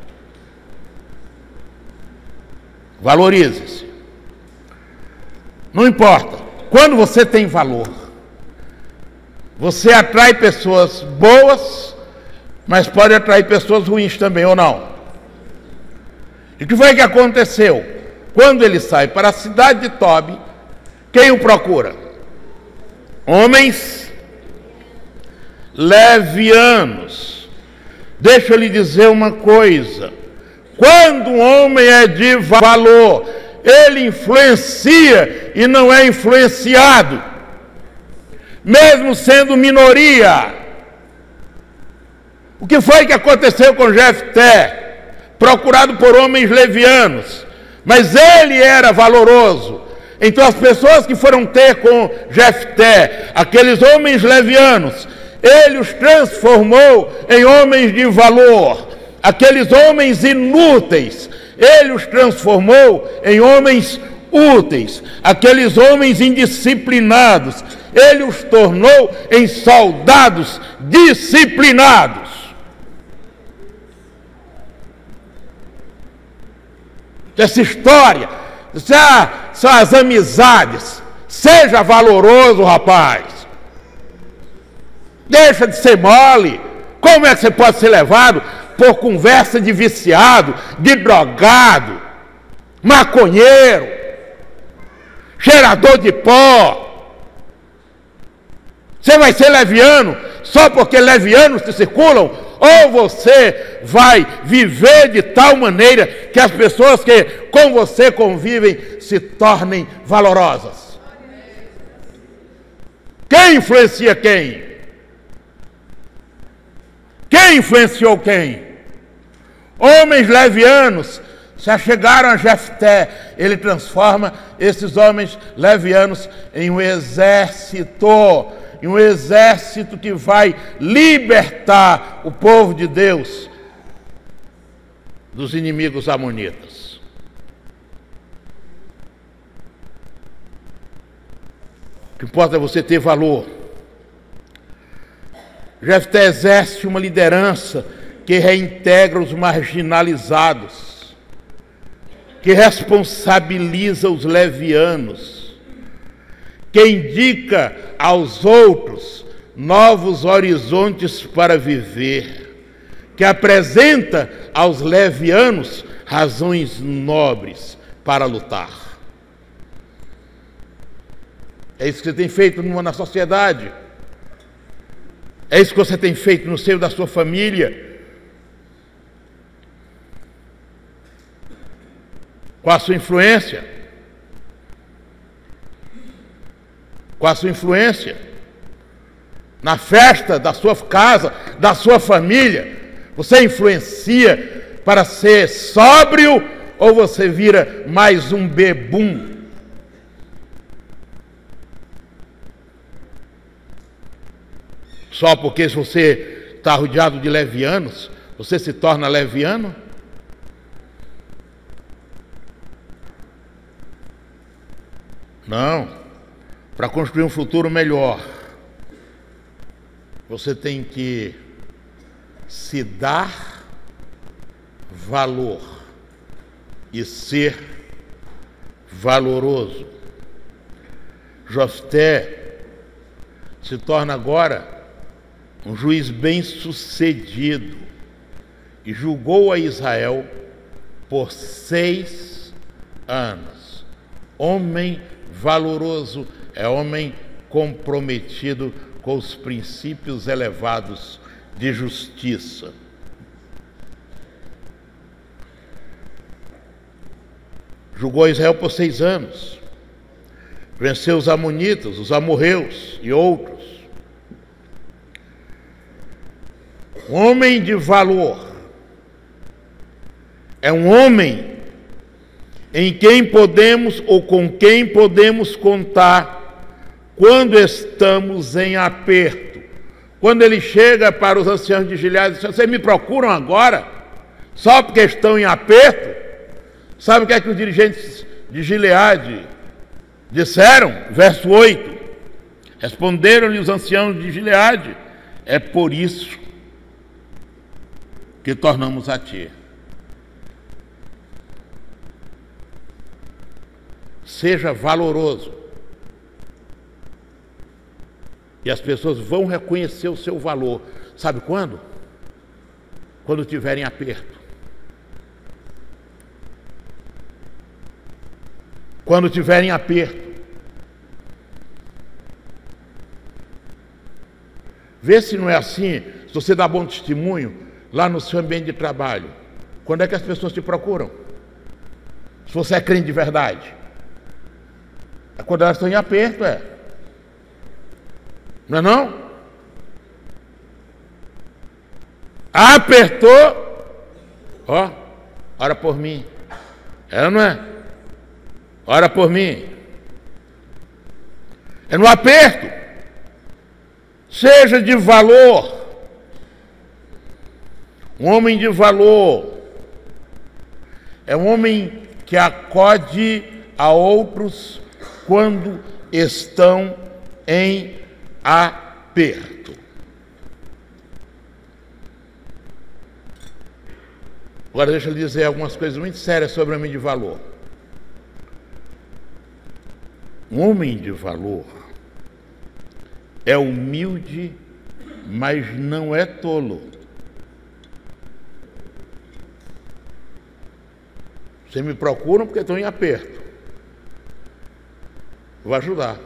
Valorize-se. Não importa. Quando você tem valor, você atrai pessoas boas, mas pode atrair pessoas ruins também, ou não? E o que foi que aconteceu? Quando ele sai para a cidade de Tobi, quem o procura? Homens levianos. Deixa eu lhe dizer uma coisa. Quando um homem é de valor, ele influencia e não é influenciado, mesmo sendo minoria. O que foi que aconteceu com Jefté? Procurado por homens levianos, mas ele era valoroso. Então as pessoas que foram ter com Jefté, aqueles homens levianos, ele os transformou em homens de valor. Aqueles homens inúteis, ele os transformou em homens úteis. Aqueles homens indisciplinados, ele os tornou em soldados disciplinados. Essa história, ah, são as amizades. Seja valoroso, rapaz. Deixa de ser mole. Como é que você pode ser levado por conversa de viciado, de drogado, maconheiro, cheirador de pó? Você vai ser leviano só porque levianos te circulam? Ou você vai viver de tal maneira que as pessoas que com você convivem se tornem valorosas? Quem influencia quem? Quem influenciou quem? Homens levianos se achegaram a Jefté. Ele transforma esses homens levianos em um exército. Em um exército que vai libertar o povo de Deus dos inimigos amonitas. O que importa é você ter valor. Jefté exerce uma liderança que reintegra os marginalizados, que responsabiliza os levianos. que indica aos outros novos horizontes para viver, que apresenta aos levianos razões nobres para lutar. É isso que você tem feito na sociedade. É isso que você tem feito no seio da sua família. Com a sua influência. Com a sua influência. Na festa da sua casa, da sua família. Você influencia para ser sóbrio ou você vira mais um bebum? Só porque se você está rodeado de levianos, você se torna leviano? Não. Para construir um futuro melhor, você tem que se dar valor e ser valoroso. Jofté se torna agora um juiz bem-sucedido e julgou a Israel por seis anos. Homem valoroso é homem comprometido com os princípios elevados de justiça. Julgou Israel por seis anos. Venceu os amonitas, os amorreus e outros. Um homem de valor é um homem em quem podemos ou com quem podemos contar quando estamos em aperto. Quando ele chega para os anciãos de Gileade e diz: vocês me procuram agora só porque estão em aperto? Sabe o que é que os dirigentes de Gileade disseram? Verso oito: responderam-lhe os anciãos de Gileade: é por isso que tornamos a ti. Seja valoroso. E as pessoas vão reconhecer o seu valor. Sabe quando? Quando tiverem aperto. Quando tiverem aperto. Vê se não é assim, se você dá bom testemunho lá no seu ambiente de trabalho. Quando é que as pessoas te procuram? Se você é crente de verdade. É quando elas estão em aperto, é. Não é não? Apertou, ó, ora por mim. É ou não é? Ora por mim. É no aperto. Seja de valor. Um homem de valor é um homem que acode a outros quando estão em aperto. Agora deixa eu lhe dizer algumas coisas muito sérias sobre o homem de valor. Um homem de valor é humilde, mas não é tolo. Vocês me procuram porque estão em aperto. Vou ajudar.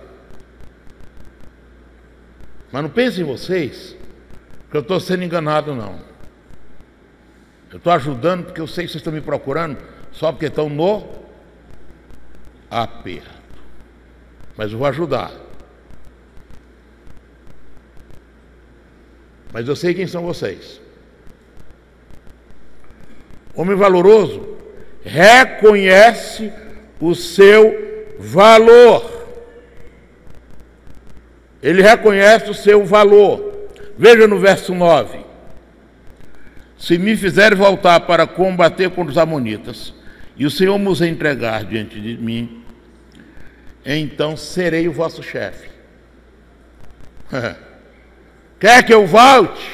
Mas não pensem em vocês que eu estou sendo enganado, não. Eu estou ajudando porque eu sei que vocês estão me procurando só porque estão no aperto. Mas eu vou ajudar. Mas eu sei quem são vocês. Homem valoroso reconhece o seu valor. Ele reconhece o seu valor. Veja no verso nove. Se me fizer voltar para combater contra os amonitas, e o Senhor nos entregar diante de mim, então serei o vosso chefe. Quer que eu volte?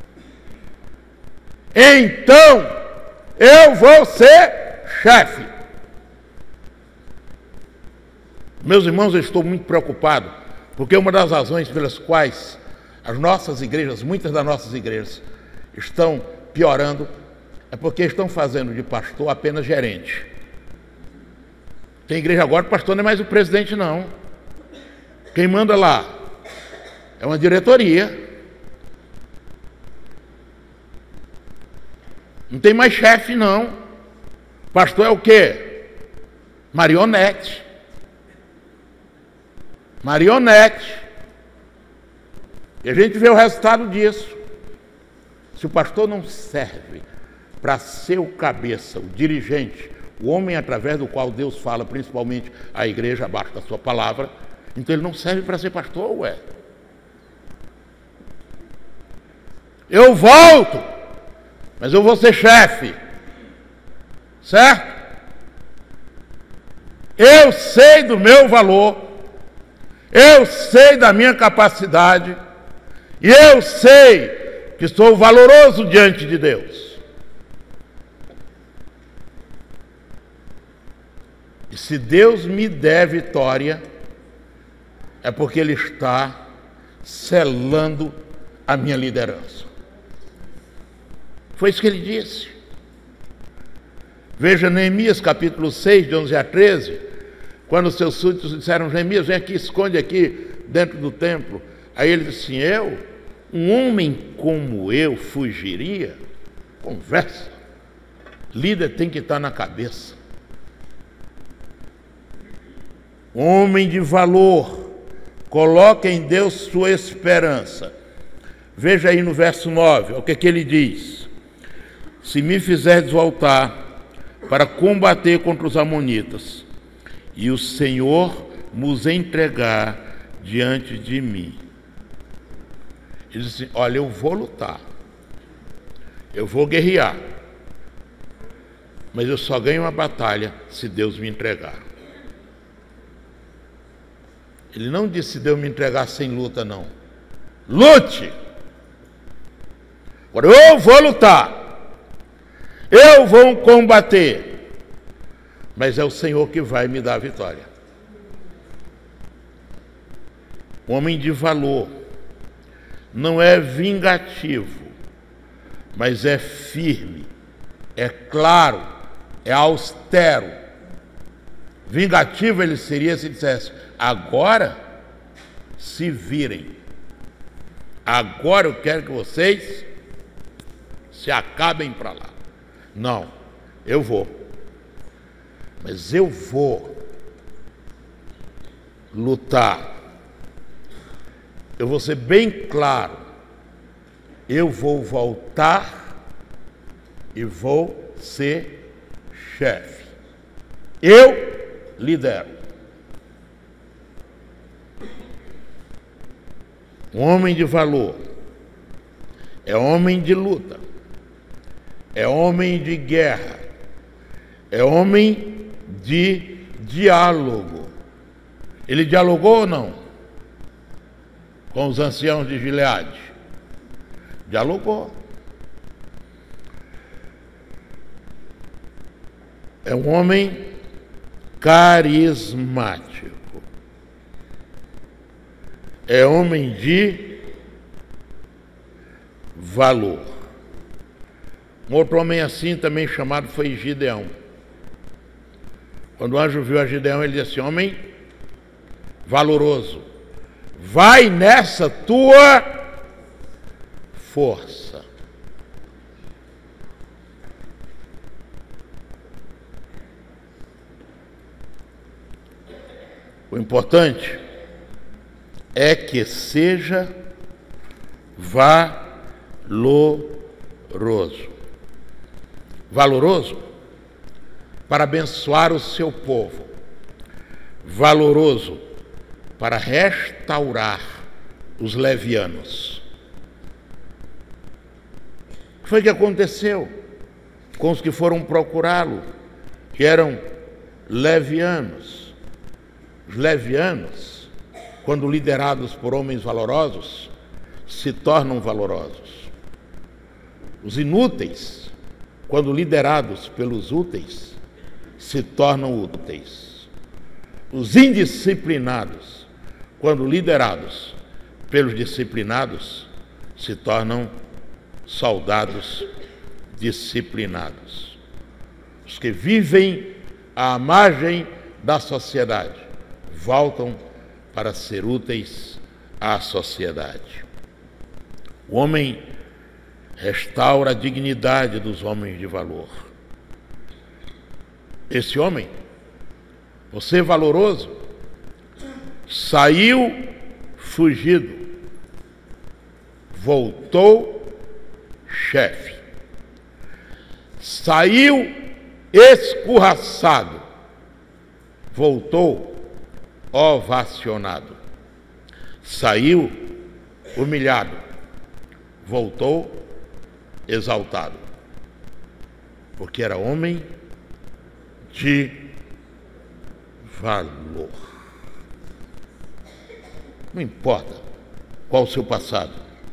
Então eu vou ser chefe. Meus irmãos, eu estou muito preocupado, porque uma das razões pelas quais as nossas igrejas, muitas das nossas igrejas, estão piorando, é porque estão fazendo de pastor apenas gerente. Tem igreja agora que o pastor não é mais o presidente, não. Quem manda lá é uma diretoria. Não tem mais chefe, não. Pastor é o quê? Marionete. Marionete. E a gente vê o resultado disso. Se o pastor não serve para ser o cabeça, o dirigente, o homem através do qual Deus fala, principalmente a igreja abaixo da sua palavra, então ele não serve para ser pastor, ué. Eu volto, mas eu vou ser chefe, certo? Eu sei do meu valor, eu sei da minha capacidade, e eu sei que sou valoroso diante de Deus. E se Deus me der vitória, é porque Ele está selando a minha liderança. Foi isso que Ele disse. Veja Neemias capítulo seis, de onze a treze, quando os seus súditos disseram: Neemias, vem aqui, esconde aqui dentro do templo. Aí ele disse assim: eu, um homem como eu, fugiria? Conversa. Líder tem que estar na cabeça. Homem de valor, coloque em Deus sua esperança. Veja aí no verso nove, o que é que ele diz: se me fizerdes voltar para combater contra os amonitas, e o Senhor nos entregar diante de mim. Ele diz assim: olha, eu vou lutar, eu vou guerrear, mas eu só ganho uma batalha se Deus me entregar. Ele não disse se Deus me entregar sem luta, não. Lute! Agora eu vou lutar, eu vou combater, mas é o Senhor que vai me dar a vitória. Homem de valor não é vingativo, mas é firme, é claro, é austero. Vingativo ele seria se dissesse: agora se virem, agora eu quero que vocês se acabem para lá. Não, eu vou, mas eu vou lutar. Eu vou ser bem claro, eu vou voltar e vou ser chefe. Eu lidero. Um homem de valor é homem de luta, é homem de guerra, é homem de diálogo. Ele dialogou ou não com os anciãos de Gileade? Dialogou. É um homem carismático. É homem de valor. Um outro homem assim também chamado foi Gideão. Quando o anjo viu a Gideão, ele disse assim: homem valoroso, vai nessa tua força. O importante é que seja valoroso. Valoroso para abençoar o seu povo. Valoroso para restaurar os levianos. O que foi que aconteceu com os que foram procurá-lo, que eram levianos? Os levianos, quando liderados por homens valorosos, se tornam valorosos. Os inúteis, quando liderados pelos úteis, se tornam úteis. Os indisciplinados, quando liderados pelos disciplinados, se tornam soldados disciplinados. Os que vivem à margem da sociedade voltam para ser úteis à sociedade. O homem restaura a dignidade dos homens de valor. Esse homem, você valoroso, saiu fugido, voltou chefe. Saiu escorraçado, voltou ovacionado. Saiu humilhado, voltou exaltado, porque era homem de valor. Não importa qual o seu passado,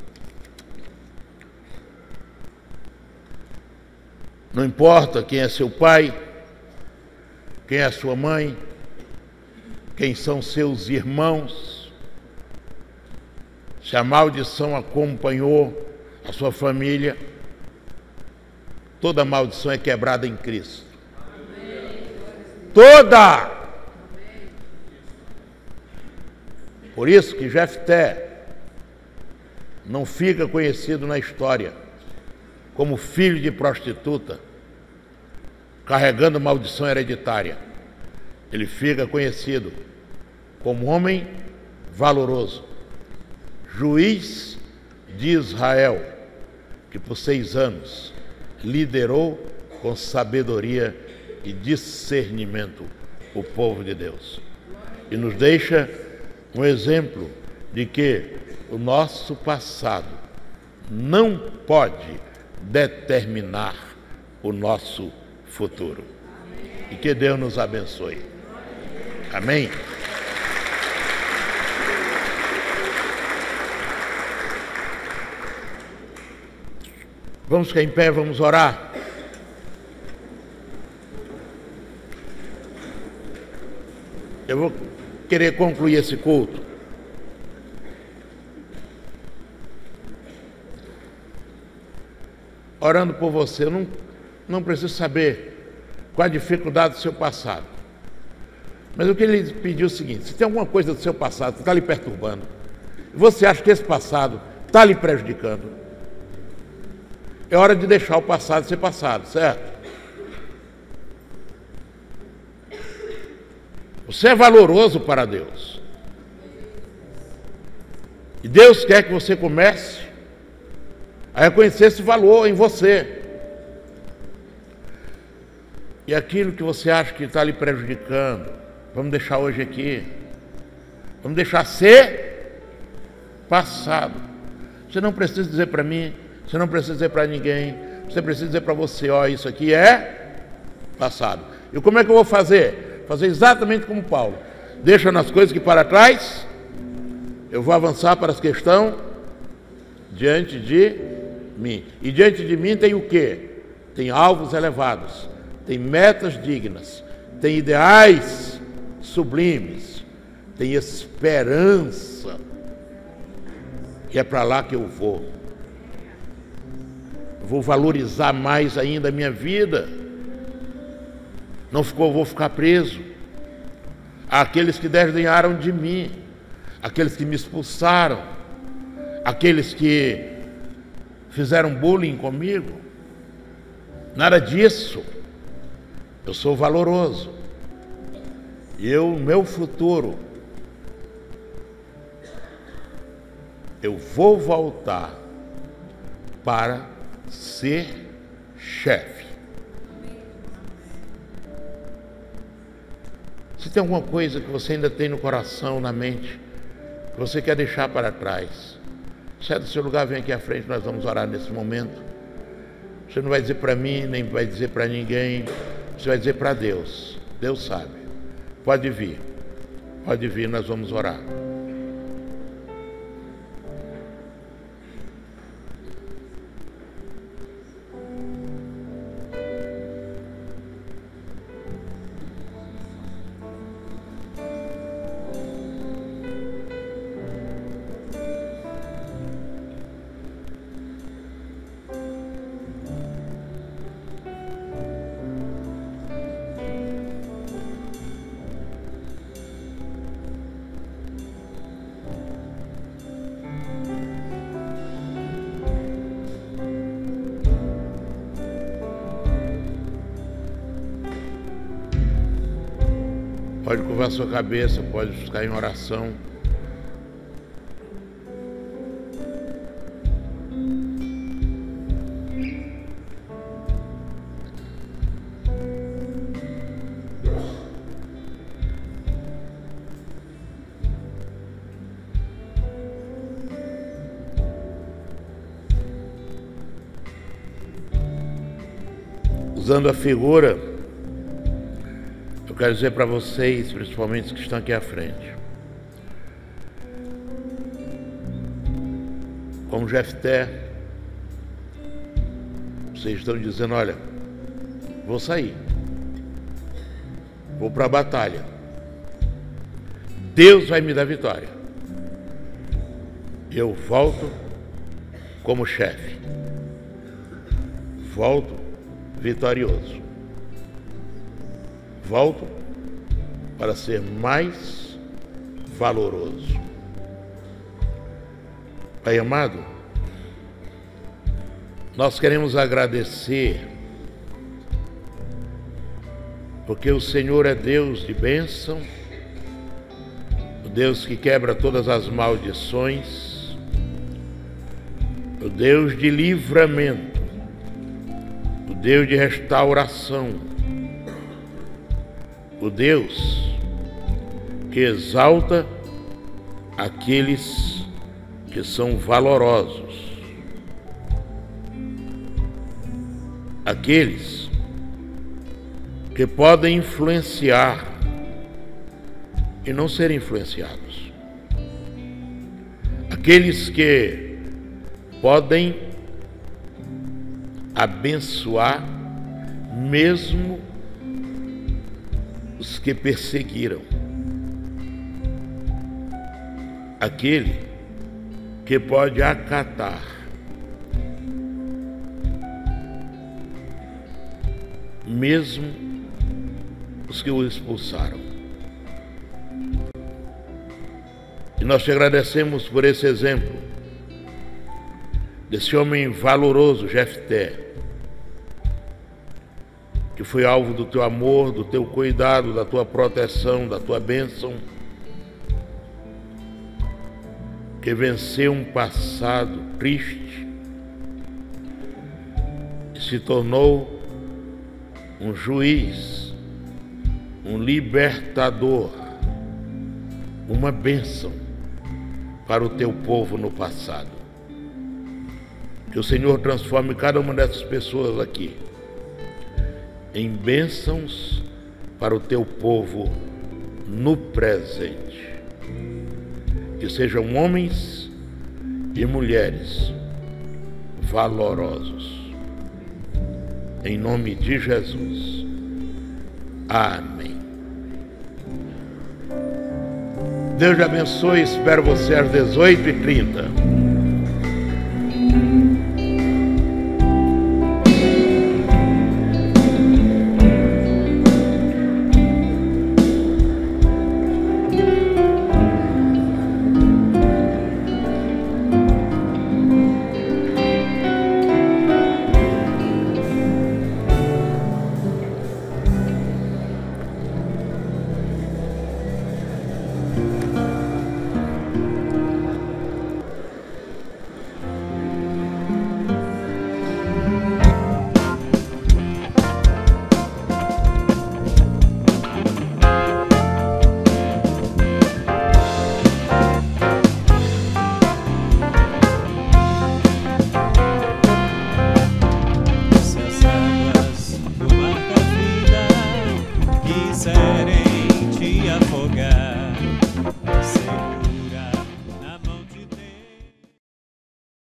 não importa quem é seu pai, quem é sua mãe, quem são seus irmãos, se a maldição acompanhou a sua família, toda maldição é quebrada em Cristo. Toda! Por isso que Jefté não fica conhecido na história como filho de prostituta, carregando maldição hereditária. Ele fica conhecido como homem valoroso, juiz de Israel, que por seis anos liderou com sabedoria e discernimento o povo de Deus. E nos deixa um exemplo de que o nosso passado não pode determinar o nosso futuro. E que Deus nos abençoe. Amém? Vamos ficar em pé, vamos orar. Eu vou querer concluir esse culto orando por você. Eu não, não preciso saber qual a dificuldade do seu passado, mas eu queria lhe pedir o seguinte: se tem alguma coisa do seu passado que está lhe perturbando, e você acha que esse passado está lhe prejudicando, é hora de deixar o passado ser passado, certo? Você é valoroso para Deus. E Deus quer que você comece a reconhecer esse valor em você. E aquilo que você acha que está lhe prejudicando, vamos deixar hoje aqui. Vamos deixar ser passado. Você não precisa dizer para mim, você não precisa dizer para ninguém, você precisa dizer para você: ó, isso aqui é passado. E como é que eu vou fazer? Fazer exatamente como Paulo. Deixa nas coisas que para trás, eu vou avançar para as que estão diante de mim. E diante de mim tem o quê? Tem alvos elevados, tem metas dignas, tem ideais sublimes, tem esperança. E é para lá que eu vou. Eu vou valorizar mais ainda a minha vida. Não ficou, vou ficar preso àqueles que desdenharam de mim, aqueles que me expulsaram, aqueles que fizeram bullying comigo. Nada disso. Eu sou valoroso. E eu, meu futuro, eu vou voltar para ser chefe. Se tem alguma coisa que você ainda tem no coração, na mente, que você quer deixar para trás, sai do seu lugar, vem aqui à frente, nós vamos orar nesse momento. Você não vai dizer para mim, nem vai dizer para ninguém, você vai dizer para Deus. Deus sabe. Pode vir, pode vir, nós vamos orar. Pode curvar sua cabeça, pode ficar em oração. Usando a figura, eu quero dizer para vocês, principalmente os que estão aqui à frente, como Jefté, vocês estão dizendo: olha, vou sair, vou para a batalha, Deus vai me dar vitória, eu volto como chefe, volto vitorioso, volto para ser mais valoroso. Pai amado, nós queremos agradecer, porque o Senhor é Deus de bênção, o Deus que quebra todas as maldições, o Deus de livramento, o Deus de restauração, o Deus que exalta aqueles que são valorosos, aqueles que podem influenciar e não ser influenciados, aqueles que podem abençoar mesmo os que perseguiram, aquele que pode acatar mesmo os que o expulsaram. E nós te agradecemos por esse exemplo desse homem valoroso, Jefté, que foi alvo do teu amor, do teu cuidado, da tua proteção, da tua bênção, que venceu um passado triste e se tornou um juiz, um libertador, uma bênção para o teu povo no passado. Que o Senhor transforme cada uma dessas pessoas aqui em bênçãos para o teu povo no presente. Que sejam homens e mulheres valorosos. Em nome de Jesus. Amém. Deus te abençoe. Espero você às dezoito e trinta. Quiserem te afogar, Senhor.